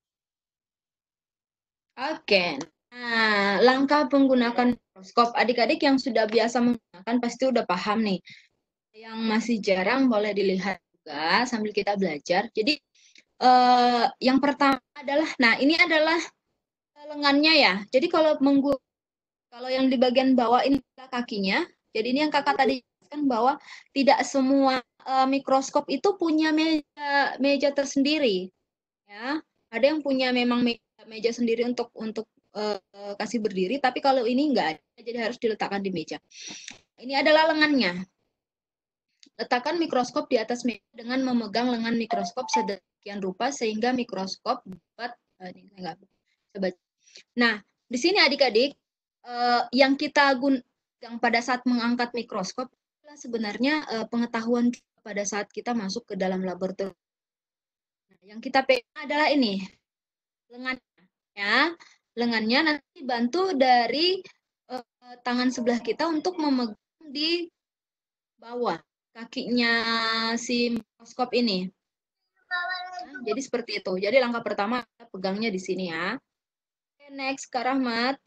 Oke. Nah, langkah menggunakan mikroskop. Adik-adik yang sudah biasa menggunakan pasti udah paham nih. Yang masih jarang boleh dilihat juga sambil kita belajar. Jadi eh, yang pertama adalah, nah ini adalah lengannya ya. Jadi kalau menggu kalau yang di bagian bawah ini kakinya. Jadi ini yang kakak tadi jelaskan bahwa tidak semua uh, mikroskop itu punya meja meja tersendiri. Ya, ada yang punya memang meja, meja sendiri untuk untuk uh, kasih berdiri, tapi kalau ini enggak ada, jadi harus diletakkan di meja. Ini adalah lengannya. Letakkan mikroskop di atas meja dengan memegang lengan mikroskop sedemikian rupa sehingga mikroskop dapat uh, ini enggak coba. Nah, di sini adik-adik uh, yang kita gun yang pada saat mengangkat mikroskop adalah sebenarnya uh, pengetahuan pada saat kita masuk ke dalam laboratorium. Nah, yang kita pegang adalah ini lengannya, ya. Lengannya nanti dibantu dari uh, tangan sebelah kita untuk memegang di bawah kakinya si mikroskop ini. Nah, jadi seperti itu. Jadi langkah pertama kita pegangnya di sini ya. Oke, next Kak Rahmat.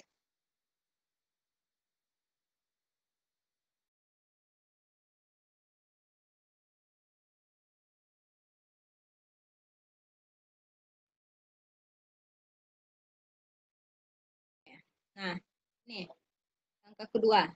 Nah, ini langkah kedua.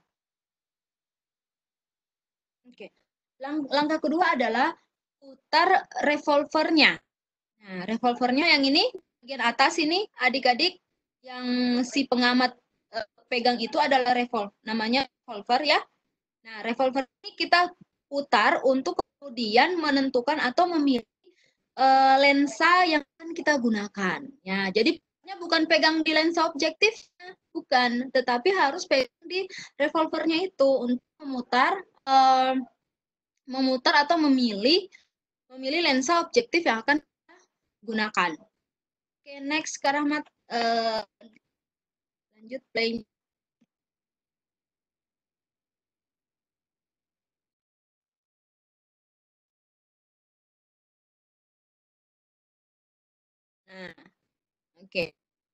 Oke, Lang langkah kedua adalah putar revolvernya. Nah, revolvernya yang ini bagian atas ini, adik-adik yang si pengamat uh, pegang itu adalah revolver, namanya revolver ya. Nah, revolver ini kita putar untuk kemudian menentukan atau memilih uh, lensa yang akan kita gunakan. Ya, jadi bukan pegang di lensa objektifnya, bukan, tetapi harus pegang di revolvernya itu untuk memutar, uh, memutar atau memilih, memilih lensa objektif yang akan kita gunakan. Oke, next, Kak Rahmat, uh, lanjut play. Nah, oke. Okay.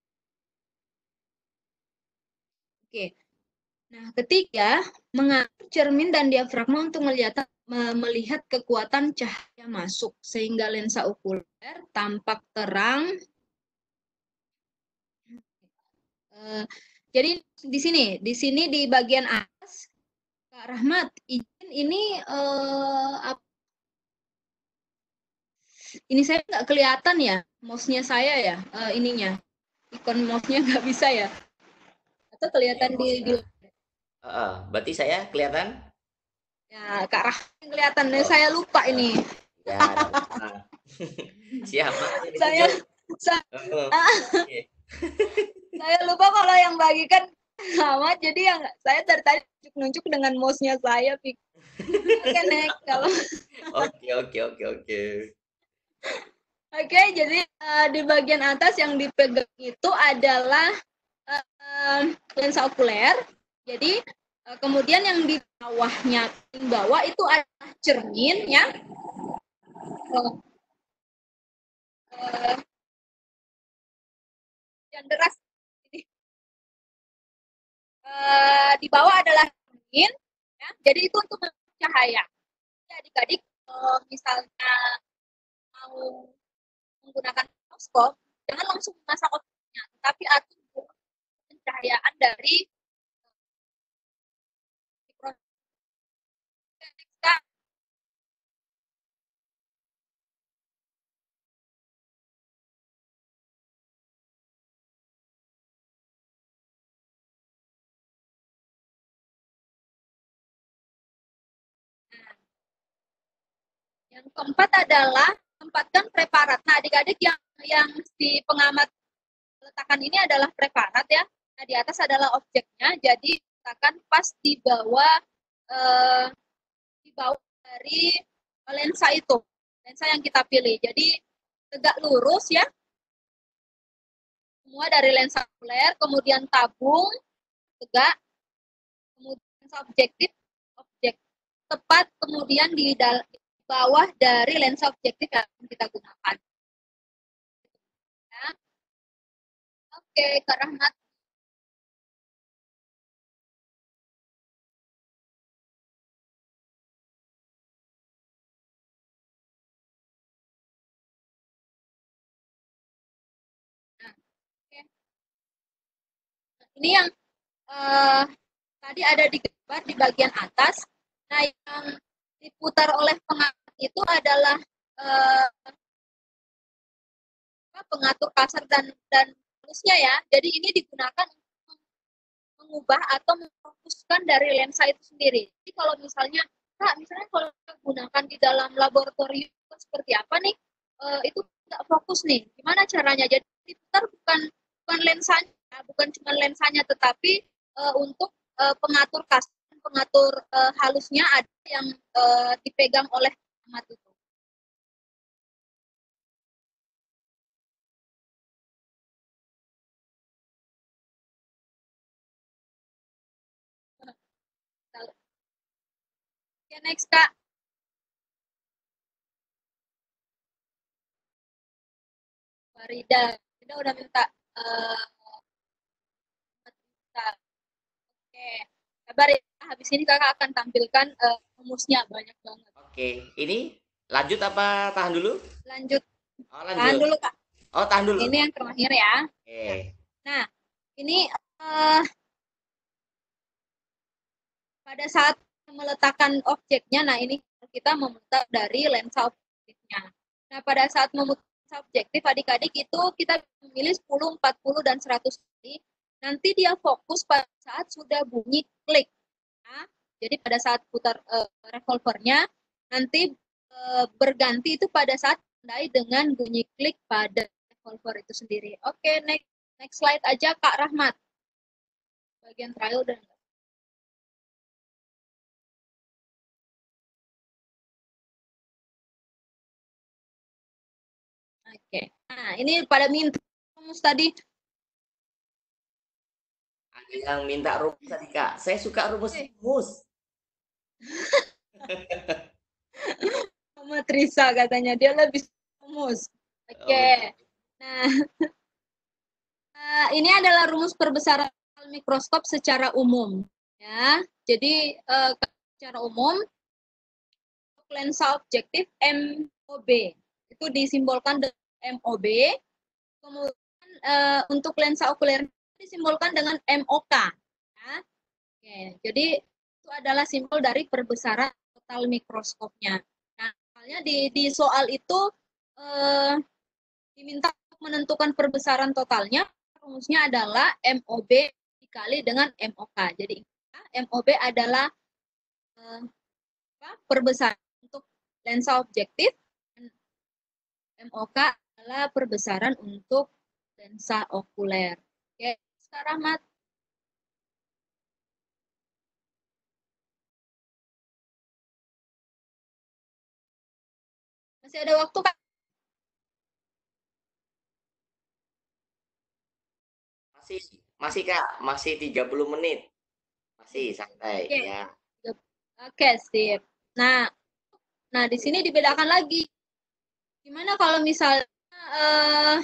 Oke. Okay. Nah, ketiga, mengatur cermin dan diafragma untuk melihat melihat kekuatan cahaya masuk sehingga lensa okuler tampak terang. Uh, jadi di sini, di sini di bagian atas, Kak Rahmat, izin ini uh, ini saya nggak kelihatan ya, mouse-nya saya ya, uh, ininya, ikon mouse-nya nggak bisa ya, atau kelihatan di, di... Uh, berarti saya kelihatan? Ya, Kak Rahmat kelihatan, oh. Saya lupa uh, ini. Ya, siapa? Saya, saya, oh, okay. Saya lupa kalau yang bagikan sama, jadi yang saya dari tadi nunjuk-nunjuk dengan mouse-nya saya. Oke, next kalau. Oke, oke, oke, oke. Oke, jadi uh, di bagian atas yang dipegang itu adalah uh, lensa okuler. Jadi uh, kemudian yang di bawahnya, di bawah itu adalah cermin ya. Uh, uh, yang deras. Uh, di bawah adalah cermin, ya. Jadi itu untuk cahaya. Jadi adik-adik uh, misalnya mau menggunakan mikroskop, jangan langsung memasang objeknya, tetapi atur pencahayaan dari mikroskop. Yang keempat adalah tempatkan preparat. Nah, adik-adik yang yang si pengamat letakkan ini adalah preparat ya. Nah, di atas adalah objeknya. Jadi letakkan pas di bawah eh, di bawah dari lensa itu, lensa yang kita pilih. Jadi tegak lurus ya. Semua dari lensa okuler, kemudian tabung tegak, kemudian lensa objektif, objek tepat, kemudian di dalam bawah dari lensa objektif yang kita gunakan. Ya. Oke, Kak Rahmat. Nah, oke. Ini yang uh, tadi ada di gambar di bagian atas. Nah, yang diputar oleh pengamat itu adalah uh, pengatur kasar dan dan halusnya ya. Jadi ini digunakan untuk mengubah atau memfokuskan dari lensa itu sendiri. Jadi kalau misalnya, Kak, misalnya kalau kita gunakan di dalam laboratorium seperti apa nih, uh, itu nggak fokus nih. Gimana caranya? Jadi diputar bukan bukan lensanya, bukan cuma lensanya, tetapi uh, untuk uh, pengatur kasar, pengatur uh, halusnya ada yang uh, dipegang oleh pengamat itu. Oke, next, Kak. Farida, Farida udah minta. Uh, minta. Oke, kabar ya. Habis ini kakak akan tampilkan uh, rumusnya banyak banget. Oke, ini lanjut apa tahan dulu? Lanjut. Oh, lanjut. Tahan dulu, Kak. Oh, tahan dulu. Ini yang terakhir ya. Oke. Nah, ini uh, pada saat meletakkan objeknya, nah ini kita memutar dari lensa objeknya. Nah, pada saat memutar subjektif adik-adik itu kita memilih sepuluh, empat puluh, dan seratus kali. Nanti dia fokus pada saat sudah bunyi klik. Nah, jadi pada saat putar uh, revolvernya, nanti uh, berganti itu pada saat tandai dengan bunyi klik pada revolver itu sendiri. Oke, next, next slide aja Kak Rahmat. Bagian trial dan Oke, nah ini pada minta rumus tadi. Ada yang minta rumus tadi Kak. Saya suka rumus-rumus. Sama Trisa katanya dia lebih rumus. Oke, okay. Nah uh, ini adalah rumus perbesaran mikroskop secara umum. Ya, jadi uh, secara umum lensa objektif M O B itu disimbolkan dengan M O B. Kemudian uh, untuk lensa okuler disimbolkan dengan M O K. Ya. Oke, jadi itu adalah simbol dari perbesaran total mikroskopnya. Nah, misalnya di, di soal itu uh, diminta untuk menentukan perbesaran totalnya, rumusnya adalah M O B dikali dengan M O K. Jadi M O B adalah uh, apa, perbesaran untuk lensa objektif, dan M O K adalah perbesaran untuk lensa okuler. Oke, sekarang Mat. Masih ada waktu, Kak? Masih, masih Kak, masih tiga puluh menit. Masih santai, Oke. ya. Oke, sip. Nah, nah di sini dibedakan lagi. Gimana kalau misalnya uh,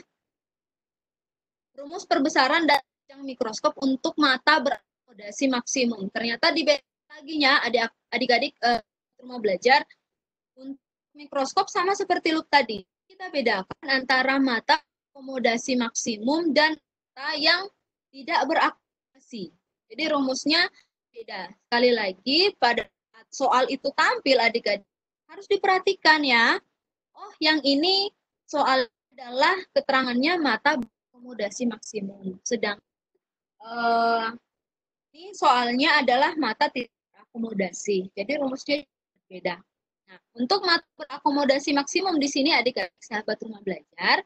rumus perbesaran dan panjang mikroskop untuk mata berakomodasi maksimum. Ternyata dibedakan laginya adik-adik uh, rumah belajar untuk mikroskop sama seperti loop tadi. Kita bedakan antara mata akomodasi maksimum dan mata yang tidak berakomodasi. Jadi rumusnya beda. Sekali lagi pada soal itu tampil adik-adik harus diperhatikan ya. Oh, yang ini soal adalah keterangannya mata akomodasi maksimum. Sedang uh, ini soalnya adalah mata tidak berakomodasi. Jadi rumusnya berbeda. Nah, untuk mata berakomodasi maksimum di sini adik-adik sahabat rumah belajar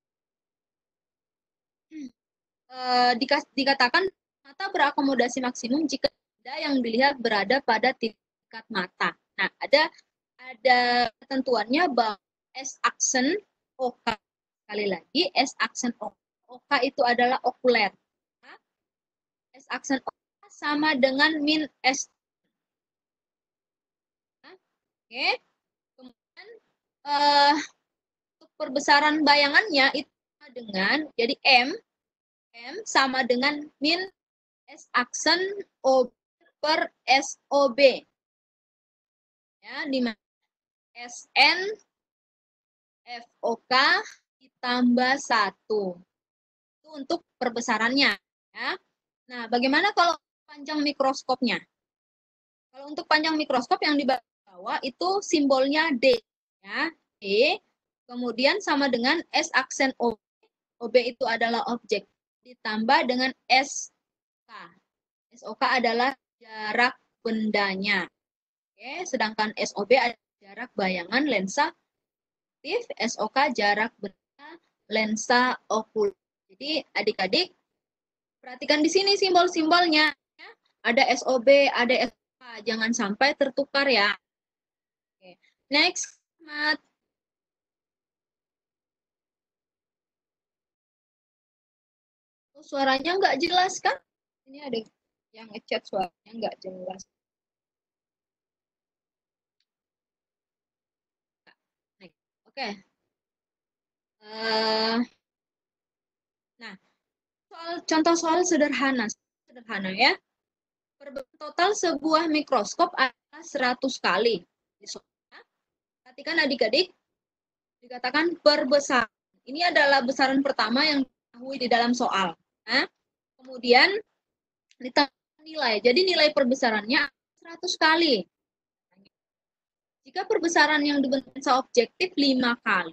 uh, dikatakan mata berakomodasi maksimum jika ada yang dilihat berada pada tingkat mata. Nah, ada ada ketentuannya bahwa S aksen O K. Sekali lagi, S aksen O K. O K itu adalah okuler. S aksen O K sama dengan min S. Nah, oke. Kemudian uh, untuk perbesaran bayangannya itu sama dengan, jadi M, M sama dengan min S aksen O per S O B. Ya, di mana S N F O K ditambah satu. Itu untuk perbesarannya. Ya. Nah, bagaimana kalau panjang mikroskopnya? Kalau untuk panjang mikroskop yang di bawah itu simbolnya D. Ya, D. Kemudian sama dengan S aksen O B. O B itu adalah objek. Ditambah dengan S K. S O K adalah jarak bendanya. Oke, sedangkan S O B adalah jarak bayangan lensa objektif, S O K jarak benda lensa okuler. Jadi adik-adik perhatikan di sini simbol-simbolnya. Ada S O B, ada S O K, jangan sampai tertukar ya. Oke. Next, Mat. Oh, suaranya nggak jelas kan? Ini ada yang ngechat suaranya nggak jelas. Oke. Okay. Uh, nah, soal contoh soal sederhana, sederhana ya. Total sebuah mikroskop adalah seratus kali. Perhatikan adik-adik, dikatakan perbesaran. Ini adalah besaran pertama yang diketahui di dalam soal. Nah, kemudian ditambah nilai. Jadi nilai perbesarannya seratus kali. Jika perbesaran yang dibentuk objektif lima kali,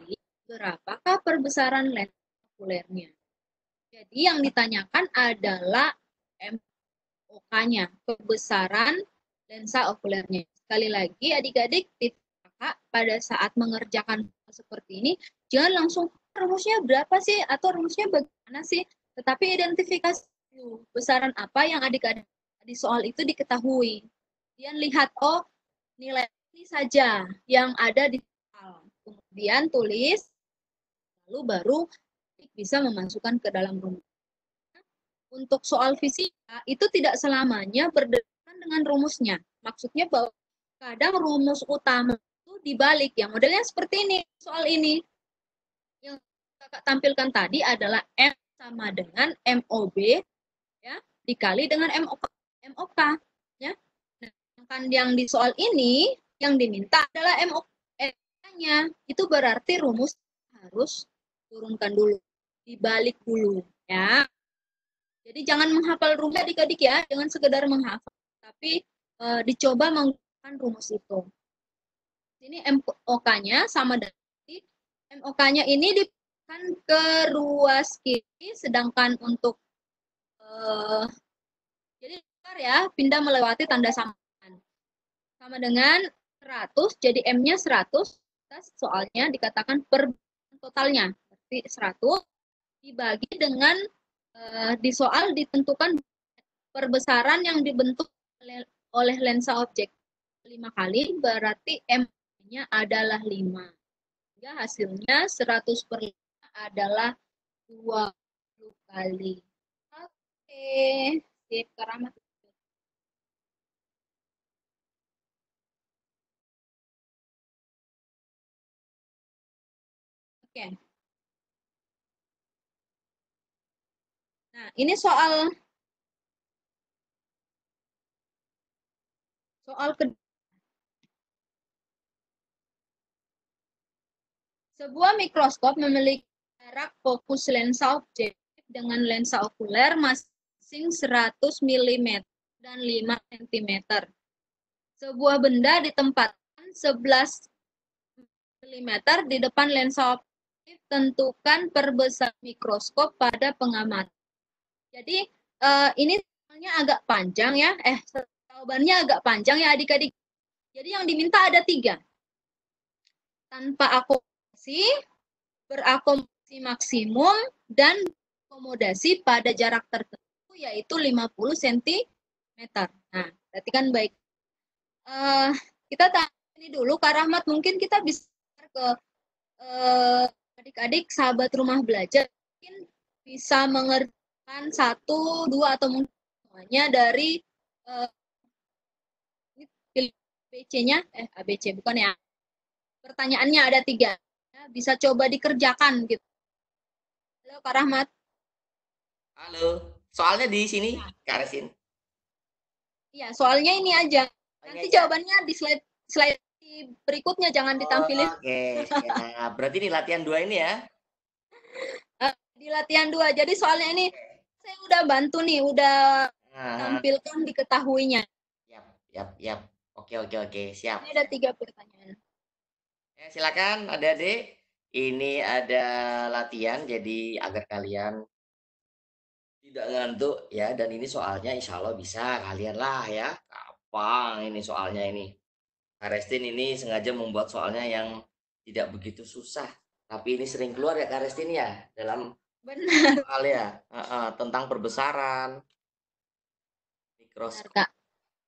berapakah perbesaran lensa okulernya. Jadi yang ditanyakan adalah M O K-nya, perbesaran lensa okulernya. Sekali lagi adik-adik, kakak pada saat mengerjakan seperti ini, jangan langsung rumusnya berapa sih atau rumusnya bagaimana sih, tetapi identifikasi dulu besaran apa yang adik-adik di soal itu diketahui. Kemudian lihat, oh nilai ini saja yang ada di soal. Kemudian tulis, lalu baru bisa memasukkan ke dalam rumus. Untuk soal fisika itu tidak selamanya berdasarkan dengan rumusnya. Maksudnya bahwa kadang rumus utama itu dibalik. Yang modelnya seperti ini, soal ini. Yang kakak tampilkan tadi adalah M sama dengan M O B ya, dikali dengan M O K. M O K ya. Nah, yang di soal ini yang diminta adalah M O K-nya. Itu berarti rumus harus turunkan dulu, dibalik dulu ya. Jadi jangan menghafal rumus adik-adik ya, jangan sekedar menghafal, tapi e, dicoba menggunakan rumus itu. Ini M O K-nya sama dengan M O K-nya ini dipindahkan ke ruas kiri, sedangkan untuk e, jadi ya pindah melewati tanda samaan. Sama dengan seratus, jadi M-nya seratus, soalnya dikatakan per totalnya, berarti seratus dibagi dengan Uh, di soal ditentukan perbesaran yang dibentuk oleh lensa objek lima kali, berarti M-nya adalah lima. Ya, hasilnya seratus per lima adalah dua puluh kali. Oke, sip, Karamat. Oke. Nah, ini soal soal kedua. Sebuah mikroskop memiliki jarak fokus lensa objektif dengan lensa okuler masing seratus milimeter dan lima sentimeter. Sebuah benda ditempatkan sebelas milimeter di depan lensa objektif, tentukan perbesaran mikroskop pada pengamatan. Jadi uh, ini soalnya agak panjang ya, eh jawabannya agak panjang ya adik-adik. Jadi yang diminta ada tiga. Tanpa akomodasi, berakomodasi maksimum, dan akomodasi pada jarak tertentu yaitu lima puluh sentimeter. Nah, berarti kan baik. Uh, kita tanya ini dulu, Kak Rahmat, mungkin kita bisa ke adik-adik uh, sahabat rumah belajar, mungkin bisa mengerti satu, dua, atau mungkin semuanya dari uh, A B C-nya, eh A B C bukan ya, pertanyaannya ada tiga, ya, bisa coba dikerjakan gitu. Halo Kak Rahmat. Halo, soalnya di sini, Kak Resin. Iya, soalnya ini aja. Nanti aja. Jawabannya di slide slide berikutnya, jangan ditampilin. Oh, oke, okay. Nah, berarti ini latihan dua ini ya? Di latihan dua, jadi soalnya ini saya udah bantu nih, udah nah. tampilkan diketahuinya. Yap, yap, yap. Oke, oke, oke, siap. Ini ada tiga pertanyaan. Ya, silakan adik-adik. Ini ada latihan, jadi agar kalian tidak ngantuk ya. Dan ini soalnya insya Allah bisa kalian lah ya. Gampang ini soalnya ini. Kak Restin ini sengaja membuat soalnya yang tidak begitu susah. Tapi ini sering keluar ya Kak Restin ya dalam benar soal ya uh, uh, tentang perbesaran mikroskop. Benar, Kak.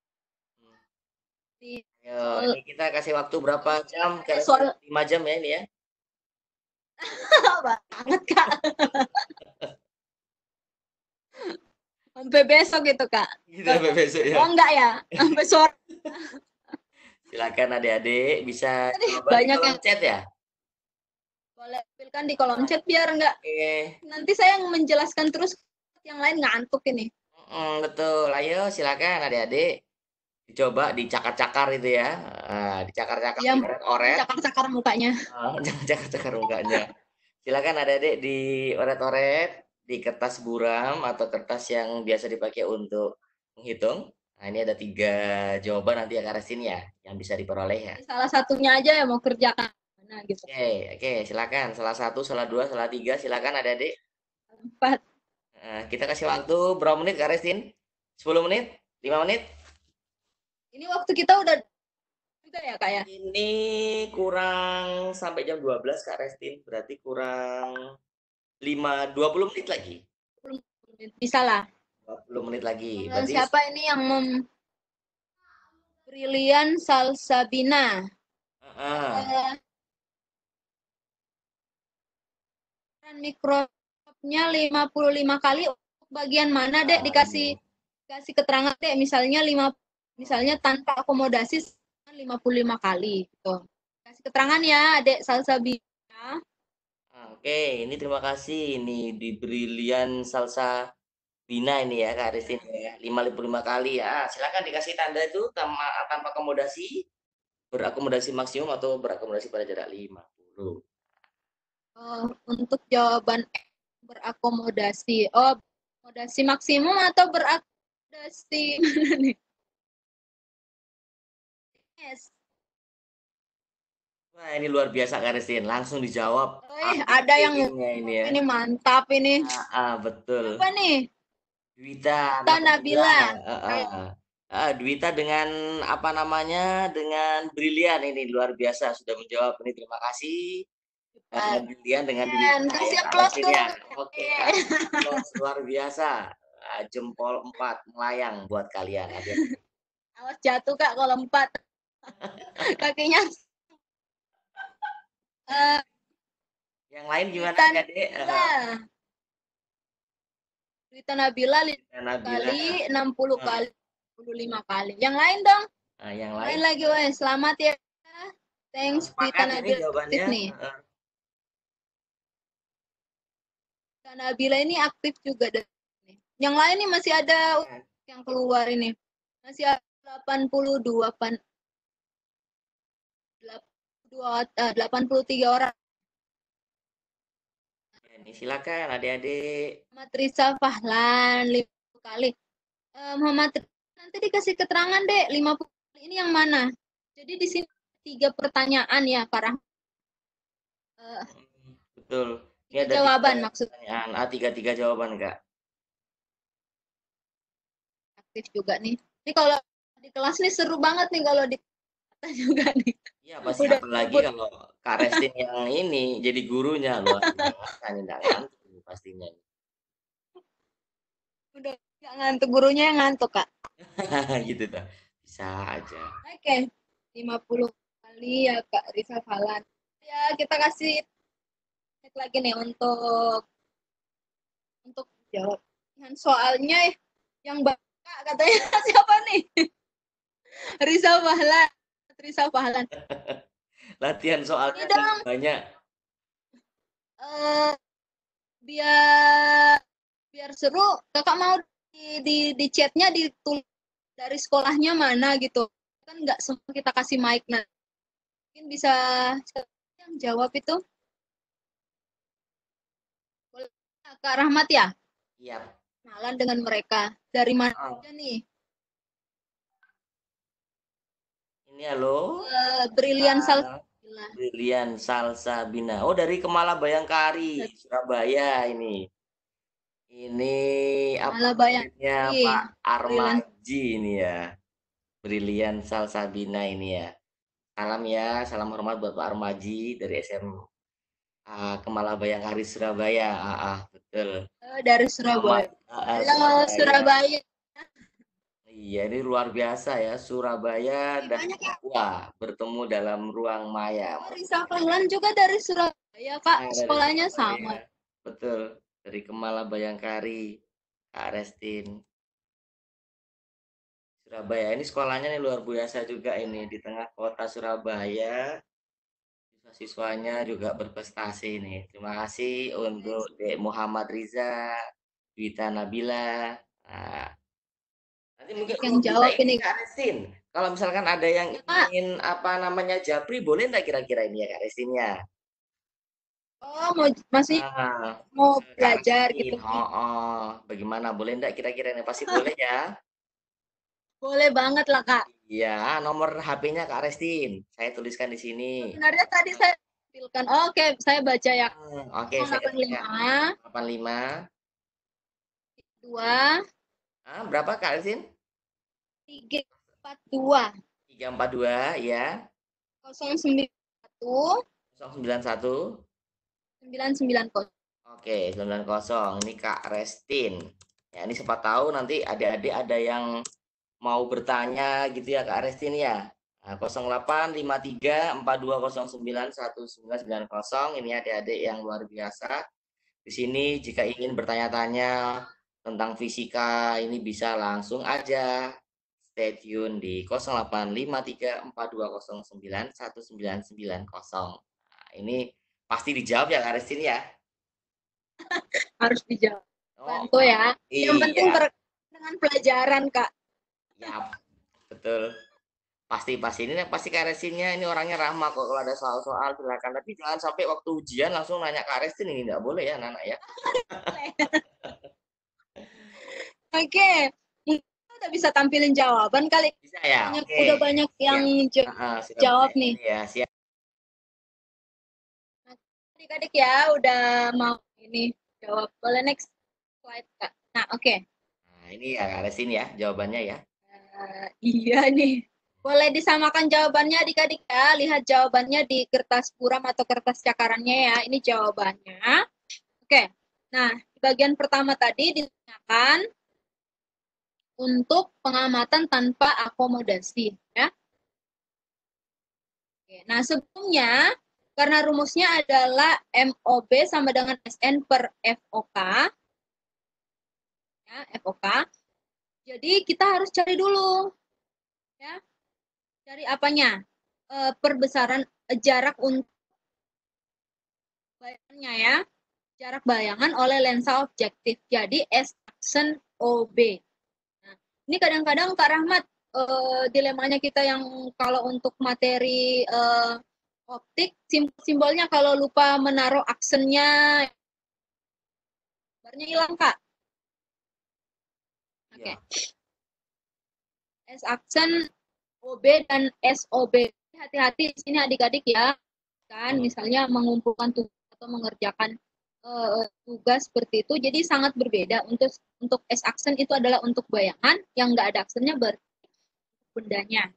Ayo, ini kita kasih waktu berapa jam? Kak soal lima jam ya ini ya. Banget Kak. Sampai besok gitu Kak. Gitu, sampai besok ya. Oh enggak ya, sampai sore. Silakan adik-adik bisa banyak yang chat ya. Boleh tampilkan di kolom chat biar enggak. Oke. Nanti saya yang menjelaskan terus, yang lain ngantuk ini. Mm, betul. Ayo silakan adik-adik dicoba dicakar-cakar itu ya. Nah, dicakar-cakar ya, oret. Cakar-cakar mukanya. Oh, jangan cakar-cakar mukanya. Silakan adik-adik di oret-oret di kertas buram atau kertas yang biasa dipakai untuk menghitung. Nah, ini ada tiga jawaban nanti ya Kak Resin ya yang bisa diperoleh ya. Salah satunya aja ya mau kerjakan. Nah, gitu. Oke, oke, silakan. Salah satu, salah dua, salah tiga, silakan adik-adik. Empat. Nah, kita kasih waktu berapa menit Kak Restin? sepuluh menit? lima menit? Ini waktu kita udah juga ya, Kak ya? Ini kurang sampai jam dua belas Kak Restin. Berarti kurang lima, dua puluh menit lagi. Bisa lah. dua puluh menit lagi. Eh, Berarti Siapa ini yang mem Brilian Salsabina? Heeh. Eh, mikrofnya lima puluh lima kali. Untuk bagian mana, Dek? Dikasih kasih keterangan, Dek. Misalnya lima misalnya tanpa akomodasi lima puluh lima kali gitu. Kasih keterangan ya, Dek Salsabina. Oke, ini terima kasih. Ini di Brilian Salsa Bina ini ya Kak Aristin ya. lima puluh lima kali ya. Silakan dikasih tanda itu tanpa, tanpa akomodasi, berakomodasi maksimum atau berakomodasi pada jarak lima puluh. Oh, untuk jawaban berakomodasi. Oh, akomodasi maksimum atau berakomodasi mana nih? Yes. Wah, ini luar biasa Kak Aristin. Langsung dijawab. Oh, eh, ada yang Ini, ini ya. ini mantap ini. Ah, ah, betul. Apa nih? Dwita, Dwita Nabila. Ah, ah. Ah, Dwita dengan apa namanya? Dengan brilian ini luar biasa sudah menjawab. Ini terima kasih. Uh, brilian dengan Dwita. Kasih Ya, aplaus Kak dulu. Aristin ya. Oke, Kak. Aplaus luar biasa. Ah, jempol empat melayang buat kalian. Adik-adik. Awas jatuh Kak kalau empat. Kakinya. Eh, Yang lain gimana Dwita Adik? Nabila. Dwita Nabila lima Nabila. kali, enam puluh Ah. kali, enam puluh lima kali. Yang lain dong. Ah, yang Lain lain. lagi, weh. Selamat ya. Thanks Dwita Sepakat ini Nabila. jawabannya. Aktif nih. Ah, Dwita Nabila ini aktif juga. Dan yang lain nih masih ada yang keluar ini. Masih ada delapan puluh dua pan delapan puluh tiga orang. Ini silakan adik-adik. Muhammad Risa Fahlan lima puluh kali. Uh, Muhammad nanti dikasih keterangan deh lima puluh kali ini yang mana? Jadi di sini tiga pertanyaan ya, Kak Rahmat. Uh, Betul. Ini ada jawaban tiga maksudnya. pertanyaan. Ah, tiga tiga jawaban Kak. Aktif juga nih. Ini kalau di kelas nih seru banget nih kalau di juga nih. Iya pasti Udah, apalagi udah. kalau Kak Restin yang ini jadi gurunya luar biasa nih nggak ngantuk pastinya. Udah nggak ngantuk, gurunya yang ngantuk Kak. Gitu dah. Bisa aja. Oke, okay. lima puluh kali ya Kak Risa Fahlan. Ya kita kasih lagi nih untuk untuk jawab. Dengan soalnya yang Bapak katanya siapa nih? Risa Fahlan. Risa Fahlan. Latihan soalnya Ini dong. banyak. Uh, biar biar seru, Kakak mau di di, di chatnya ditulis dari sekolahnya mana gitu. Kan nggak semua kita kasih mic, nah mungkin bisa yang jawab itu. Boleh Kak Rahmat ya? Iya. Kenalan dengan mereka. Dari mana oh. aja nih? Ini halo. Uh, Brilian Salsabina. Brilian Salsabina. Oh dari Kemala Bayangkari, Surabaya ini. Ini apa namanya Pak Armaji ini ya. Brilian Salsabina ini ya. Salam ya, salam hormat buat Pak Armaji dari S M A Kemala Bayangkari Surabaya. Ah, ah betul. Uh, dari Surabaya. Ah, Halo Surabaya. Surabaya. Iya, ini luar biasa ya, Surabaya dan Papua bertemu dalam ruang maya. Risa Fahlan juga dari Surabaya, Kak. Nah, sekolahnya sama. Betul, dari Kemala Bayangkari, Kak Restin. Surabaya, ini sekolahnya nih luar biasa juga ini, di tengah kota Surabaya. Siswa-siswanya juga berprestasi nih. Terima kasih untuk Dek Muhammad Riza, Dwita Nabila. Nah, nanti mungkin yang jawab ini Kak Restin. Kalau misalkan ada yang ya, ingin apa namanya japri, boleh nggak kira-kira ini ya Kak Restinnya? Oh, mau masih ah, mau belajar gitu. Oh, oh, bagaimana? Boleh nggak kira-kira ini? Pasti boleh ya. Boleh banget lah Kak. Iya, nomor H P-nya Kak Restin. Saya tuliskan di sini. Sebenarnya tadi saya tampilkan. Oh, Oke, saya baca ya. Hmm, Oke, saya delapan lihat. lima, delapan puluh lima. dua, Ah, berapa Kak Aristin? tiga, empat, dua, tiga empat dua, ya. nol sembilan satu, nol sembilan satu. sembilan sembilan nol. Oke, sembilan nol. Ini Kak Restin. Ya, ini siapa tahu nanti adik-adik ada yang mau bertanya gitu ya Kak Restin ya. Nah, nol delapan lima tiga empat dua nol sembilan satu sembilan sembilan nol. Ini adik-adik yang luar biasa. Di sini jika ingin bertanya-tanya tentang fisika ini bisa langsung aja stay tune di nol delapan lima tiga empat dua nol sembilan satu sembilan sembilan nol. Nah, ini pasti dijawab ya Kak Restin ya. Harus dijawab. Oh, Bantu ya. Yang penting iya. berkaitan dengan pelajaran, Kak. Ya, betul. Pasti pasti ini pasti Kak Restinnya ini orangnya ramah kok, kalau ada soal-soal silakan, tapi jangan sampai waktu ujian langsung nanya Kak Restin, ini nggak boleh ya anak-anak ya. Oke. Kita udah bisa tampilin jawaban kali. Bisa ya? Banyak, Oke. udah banyak yang Siap. ja- Ah, sudah jawab banyak nih. ini ya, siap. Adik-adik ya udah mau ini jawab. Boleh next slide, Kak. Nah, oke. Nah, ini ya Kak Restin ya jawabannya ya. Uh, iya nih. Boleh disamakan jawabannya adik-adik ya. Lihat jawabannya di kertas buram atau kertas cakarannya ya. Ini jawabannya. Oke. Nah, di bagian pertama tadi ditanyakan untuk pengamatan tanpa akomodasi ya. Oke. Nah, sebelumnya karena rumusnya adalah M O B sama dengan S N per F O K. Ya, F O K. Jadi kita harus cari dulu. Ya. Cari apanya? E, perbesaran e, jarak untuk bayangannya ya. Jarak bayangan oleh lensa objektif. Jadi S aksen O B. Nah, ini kadang-kadang Kak Rahmat e, dilemanya kita yang kalau untuk materi e, optik simbolnya kalau lupa menaruh aksennya gambarnya hilang Kak. Oke. Okay. S aksen O B dan S O B. Hati-hati di sini adik-adik ya. Kan misalnya mengumpulkan tugas atau mengerjakan uh, tugas seperti itu. Jadi sangat berbeda. Untuk untuk S aksen itu adalah untuk bayangan, yang enggak ada aksennya berarti bendanya.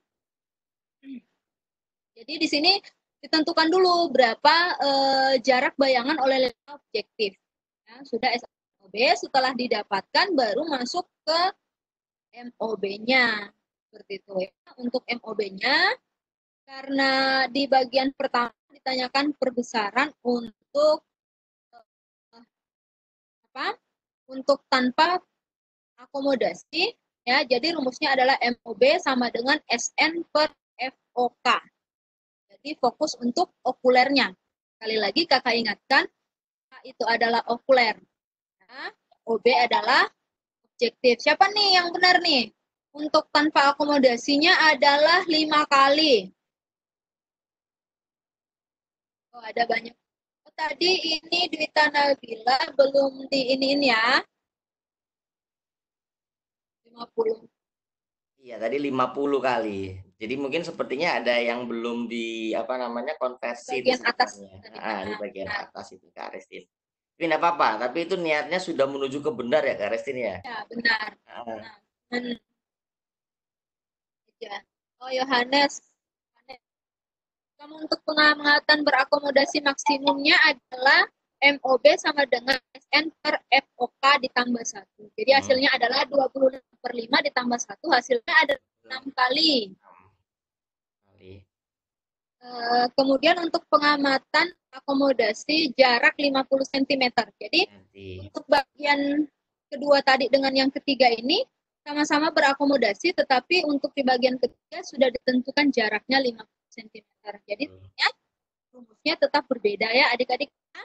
Jadi di sini ditentukan dulu berapa uh, jarak bayangan oleh lensa objektif. Ya, sudah S O B, setelah didapatkan baru masuk ke M O B-nya. Seperti itu ya. Untuk M O B-nya, karena di bagian pertama ditanyakan perbesaran untuk uh, apa? Untuk tanpa akomodasi, ya. Jadi rumusnya adalah M O B sama dengan S N per F O K. Jadi fokus untuk okulernya. Sekali lagi kakak ingatkan, K itu adalah okuler. Nah, O B adalah objektif. Siapa nih yang benar nih? Untuk tanpa akomodasinya adalah lima kali. Oh, ada banyak. Oh, tadi ini Dwita Nabila belum di ini ya. lima puluh. Iya, tadi lima puluh kali. Jadi mungkin sepertinya ada yang belum di apa namanya konversi bagian di atas. ah, di bagian nah. atas itu Kak Restin. Tapi enggak apa-apa, tapi itu niatnya sudah menuju ke benar ya Kak Restin ya? Ya, benar. Ah. Nah, hmm. Ya. Oh, Yohanes. Kamu untuk pengamatan berakomodasi maksimumnya adalah M O B sama dengan S N per F O K ditambah satu. Jadi hasilnya hmm. adalah dua puluh lima per lima ditambah satu, hasilnya ada enam kali. kali. Uh, kemudian untuk pengamatan akomodasi jarak lima puluh sentimeter. Jadi Nanti. untuk bagian kedua tadi dengan yang ketiga ini sama-sama berakomodasi, tetapi untuk di bagian ketiga sudah ditentukan jaraknya lima puluh sentimeter. Jadi ya, rumusnya tetap berbeda ya adik-adik.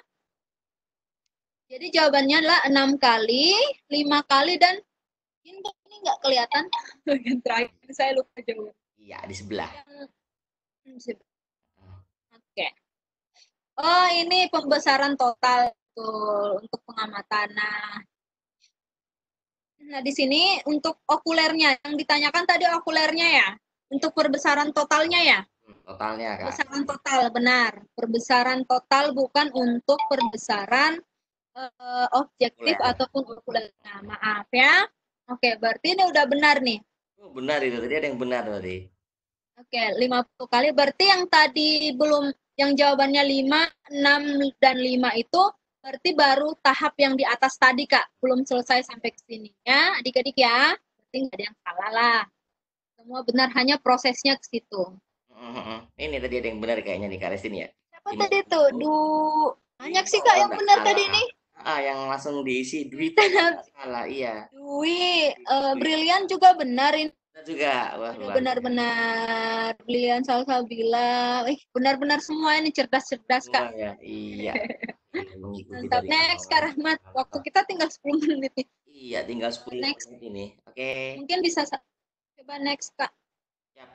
Jadi jawabannya adalah enam kali, lima kali, dan ini nggak kelihatan. Bagian terakhir saya lupa jawab. Iya, di sebelah. Oke. Okay. Oh, ini pembesaran total tuh, untuk pengamatan. Nah, nah di sini untuk okulernya yang ditanyakan tadi okulernya ya. Untuk perbesaran totalnya ya. Hmm, totalnya Kak. Perbesaran total, benar. Perbesaran total bukan untuk perbesaran uh, objektif Okuler. ataupun okuler. Nah, maaf ya. Oke, berarti ini udah benar nih. Oh, benar itu. Tadi ada yang benar tadi. Oke, lima puluh kali. Berarti yang tadi belum, yang jawabannya lima, enam, dan lima itu berarti baru tahap yang di atas tadi, Kak. Belum selesai sampai ke sini. Ya, adik-adik ya. Berarti nggak ada yang salah lah. Semua benar, hanya prosesnya ke situ. Mm-mm. Ini tadi ada yang benar kayaknya nih Kak Restin ya. Apa Ini tadi tuh? itu- Du, banyak sih Oh, Kak yang nggak benar salah. tadi nih. Ah, yang langsung diisi duit nggak salah, iya. Dwi, eh, Brilian juga benar ini. Benar juga. Wah, Udah luar benar-benar. Brilian Salsabila. Eh, benar-benar semua ini cerdas-cerdas biasa Kak. ya. Iya. Ini mengikuti Mantap. dari Next Kak awal. Rahmat. Waktu kita tinggal sepuluh menit nih. Iya, tinggal sepuluh Next. menit ini. Oke. Mungkin bisa sa- coba next Kak. Siap.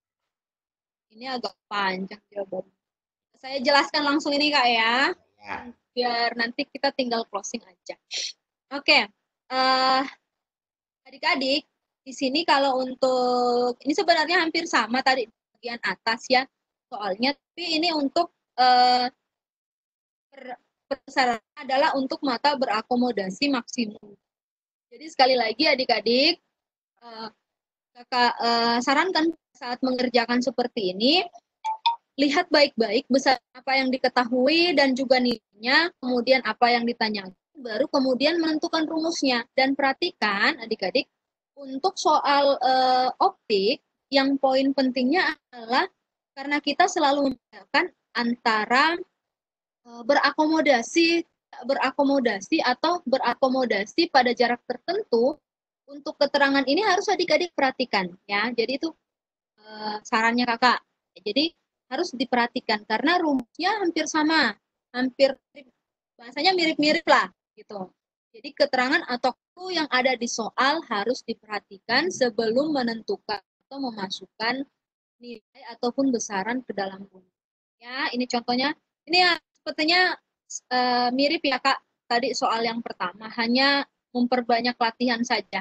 Ini agak panjang jawabannya. Saya jelaskan langsung ini Kak ya. Ya. Biar nanti kita tinggal closing aja. Oke. eh, Adik-adik, di sini kalau untuk, ini sebenarnya hampir sama tadi di bagian atas ya soalnya, tapi ini untuk eh, per- persyaratan adalah untuk mata berakomodasi maksimum. Jadi sekali lagi adik-adik, eh, kakak eh, sarankan saat mengerjakan seperti ini, lihat baik-baik besar apa yang diketahui dan juga nilainya, kemudian apa yang ditanyakan, baru kemudian menentukan rumusnya. Dan perhatikan adik-adik, untuk soal uh, optik, yang poin pentingnya adalah karena kita selalu membedakan antara uh, berakomodasi, berakomodasi atau berakomodasi pada jarak tertentu. Untuk keterangan ini harus adik-adik perhatikan ya. Jadi itu uh, sarannya kakak. Jadi harus diperhatikan karena rumusnya hampir sama, hampir bahasanya mirip-mirip lah gitu. Jadi keterangan atau clue yang ada di soal harus diperhatikan sebelum menentukan atau memasukkan nilai ataupun besaran ke dalam rumus. Ya, ini contohnya. Ini ya sepertinya uh, mirip ya Kak tadi soal yang pertama, hanya memperbanyak latihan saja.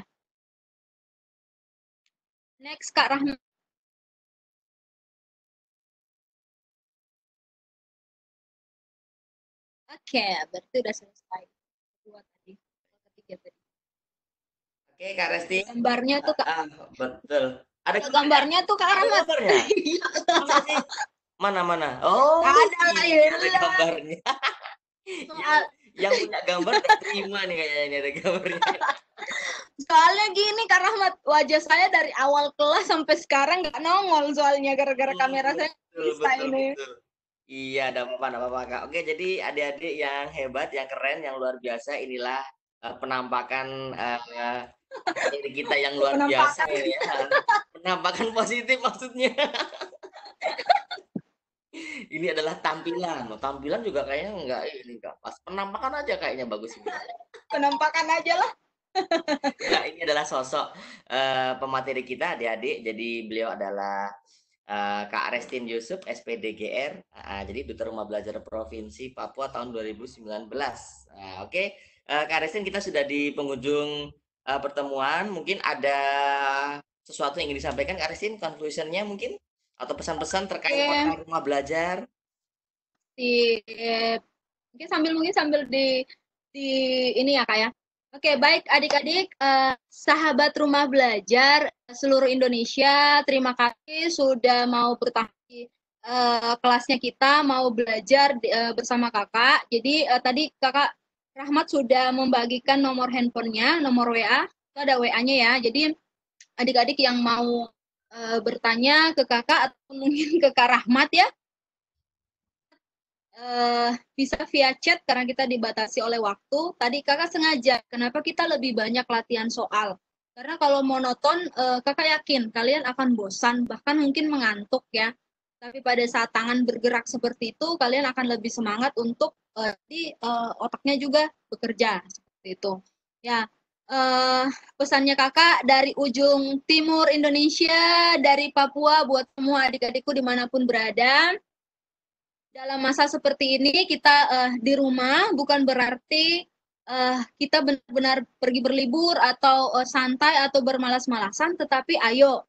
Next Kak Rahma. Oke, okay, berarti udah selesai. Dua tadi, ketiga tadi. Oke, Kak Resti. Gambarnya tuh Kak. Ah, betul. Ada gambarnya, gambarnya tuh Kak Rahmat. Ada gambarnya? Mana mana? Oh, ada iya, ada gambarnya. yang, yang punya gambar terima nih kayaknya ini ada gambarnya. Soalnya gini Kak Rahmat, wajah saya dari awal kelas sampai sekarang nggak nongol soalnya gara-gara hmm, kamera saya bisa ini. Betul. Iya, ada apa apa Kak. Oke, jadi adik-adik yang hebat, yang keren, yang luar biasa, inilah uh, penampakan uh, dari kita yang luar penampakan. biasa ya. Penampakan positif maksudnya. Ini adalah tampilan. Tampilan juga kayaknya enggak ini enggak pas. Penampakan aja kayaknya bagus ini. Penampakan aja lah. Nah, ini adalah sosok uh, pemateri kita adik-adik. Jadi beliau adalah Uh, Kak Restin Yusuf, S P D G R, uh, jadi Duta Rumah Belajar Provinsi Papua tahun dua ribu sembilan belas. Uh, Oke, okay. uh, Kak Restin, kita sudah di penghujung uh, pertemuan. Mungkin ada sesuatu yang ingin disampaikan, Kak Restin, conclusion-nya mungkin? Atau pesan-pesan terkait okay. rumah belajar? Di, eh, mungkin sambil mungkin sambil di, di ini ya Kak ya. Oke, baik adik-adik, eh, sahabat rumah belajar seluruh Indonesia, terima kasih sudah mau bertahan di eh, kelasnya kita, mau belajar eh, bersama kakak. Jadi eh, tadi kakak Rahmat sudah membagikan nomor handphonenya, nomor W A, itu ada W A-nya ya. Jadi adik-adik yang mau eh, bertanya ke kakak atau mungkin ke Kak Rahmat ya, Uh, bisa via chat karena kita dibatasi oleh waktu. Tadi kakak sengaja, kenapa kita lebih banyak latihan soal? Karena kalau monoton, uh, kakak yakin kalian akan bosan, bahkan mungkin mengantuk ya. Tapi pada saat tangan bergerak seperti itu, kalian akan lebih semangat untuk uh, di uh, otaknya juga bekerja seperti itu. Ya, uh, pesannya kakak dari ujung timur Indonesia, dari Papua buat semua adik-adikku dimanapun berada. Dalam masa seperti ini kita uh, di rumah bukan berarti uh, kita benar-benar pergi berlibur atau uh, santai atau bermalas-malasan, tetapi ayo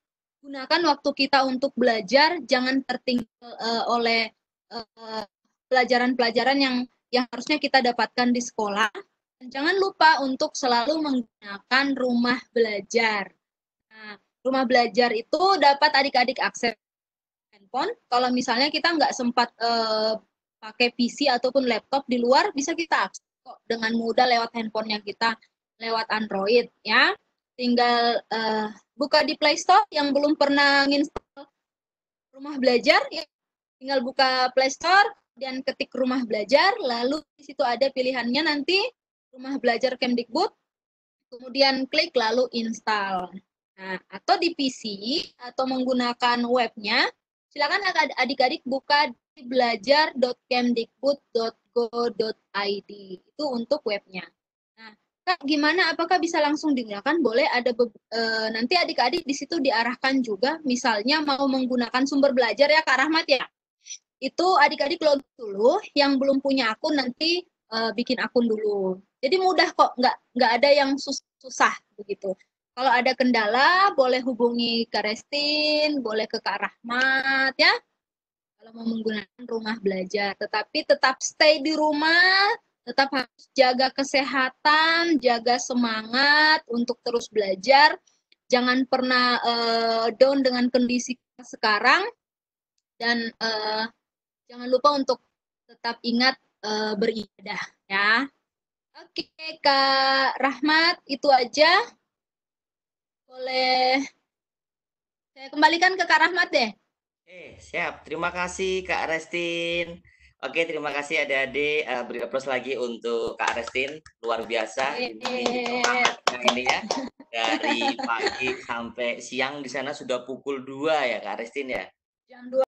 gunakan waktu kita untuk belajar, jangan tertinggal uh, oleh pelajaran-pelajaran uh, yang yang harusnya kita dapatkan di sekolah. Dan jangan lupa untuk selalu menggunakan rumah belajar. Nah, rumah belajar itu dapat adik-adik akses handphone. Kalau misalnya kita nggak sempat uh, pakai P C ataupun laptop di luar, bisa kita akses kok dengan mudah lewat handphonenya kita, lewat Android ya. Tinggal uh, buka di Play Store. Yang belum pernah nginstal rumah belajar, ya, tinggal buka Play Store dan ketik rumah belajar, lalu di situ ada pilihannya nanti rumah belajar Kemdikbud, kemudian klik lalu install. Nah, atau di P C atau menggunakan webnya, silakan adik-adik buka di belajar dot kemdikbud dot go dot i d. Itu untuk webnya. Nah, Kak, gimana? Apakah bisa langsung digunakan? Boleh, ada e, nanti adik-adik di situ diarahkan juga, misalnya mau menggunakan sumber belajar ya Kak Rahmat ya. Itu adik-adik login dulu, yang belum punya akun nanti e, bikin akun dulu. Jadi mudah kok, nggak nggak ada yang sus susah begitu. Kalau ada kendala, boleh hubungi Kak Restin, boleh ke Kak Rahmat ya. Kalau mau menggunakan rumah belajar, tetapi tetap stay di rumah, tetap harus jaga kesehatan, jaga semangat untuk terus belajar. Jangan pernah uh, down dengan kondisi sekarang, dan uh, jangan lupa untuk tetap ingat uh, beribadah ya. Oke, Kak Rahmat, itu aja. Boleh saya kembalikan ke Kak Rahmat deh. Eh, siap. Terima kasih Kak Restin. Oke, terima kasih adik-adik. Uh, beri aplaus lagi untuk Kak Restin. Luar biasa. Ini semangatnya ini ya. Dari pagi sampai siang di sana sudah pukul dua ya Kak Restin ya. Jam dua.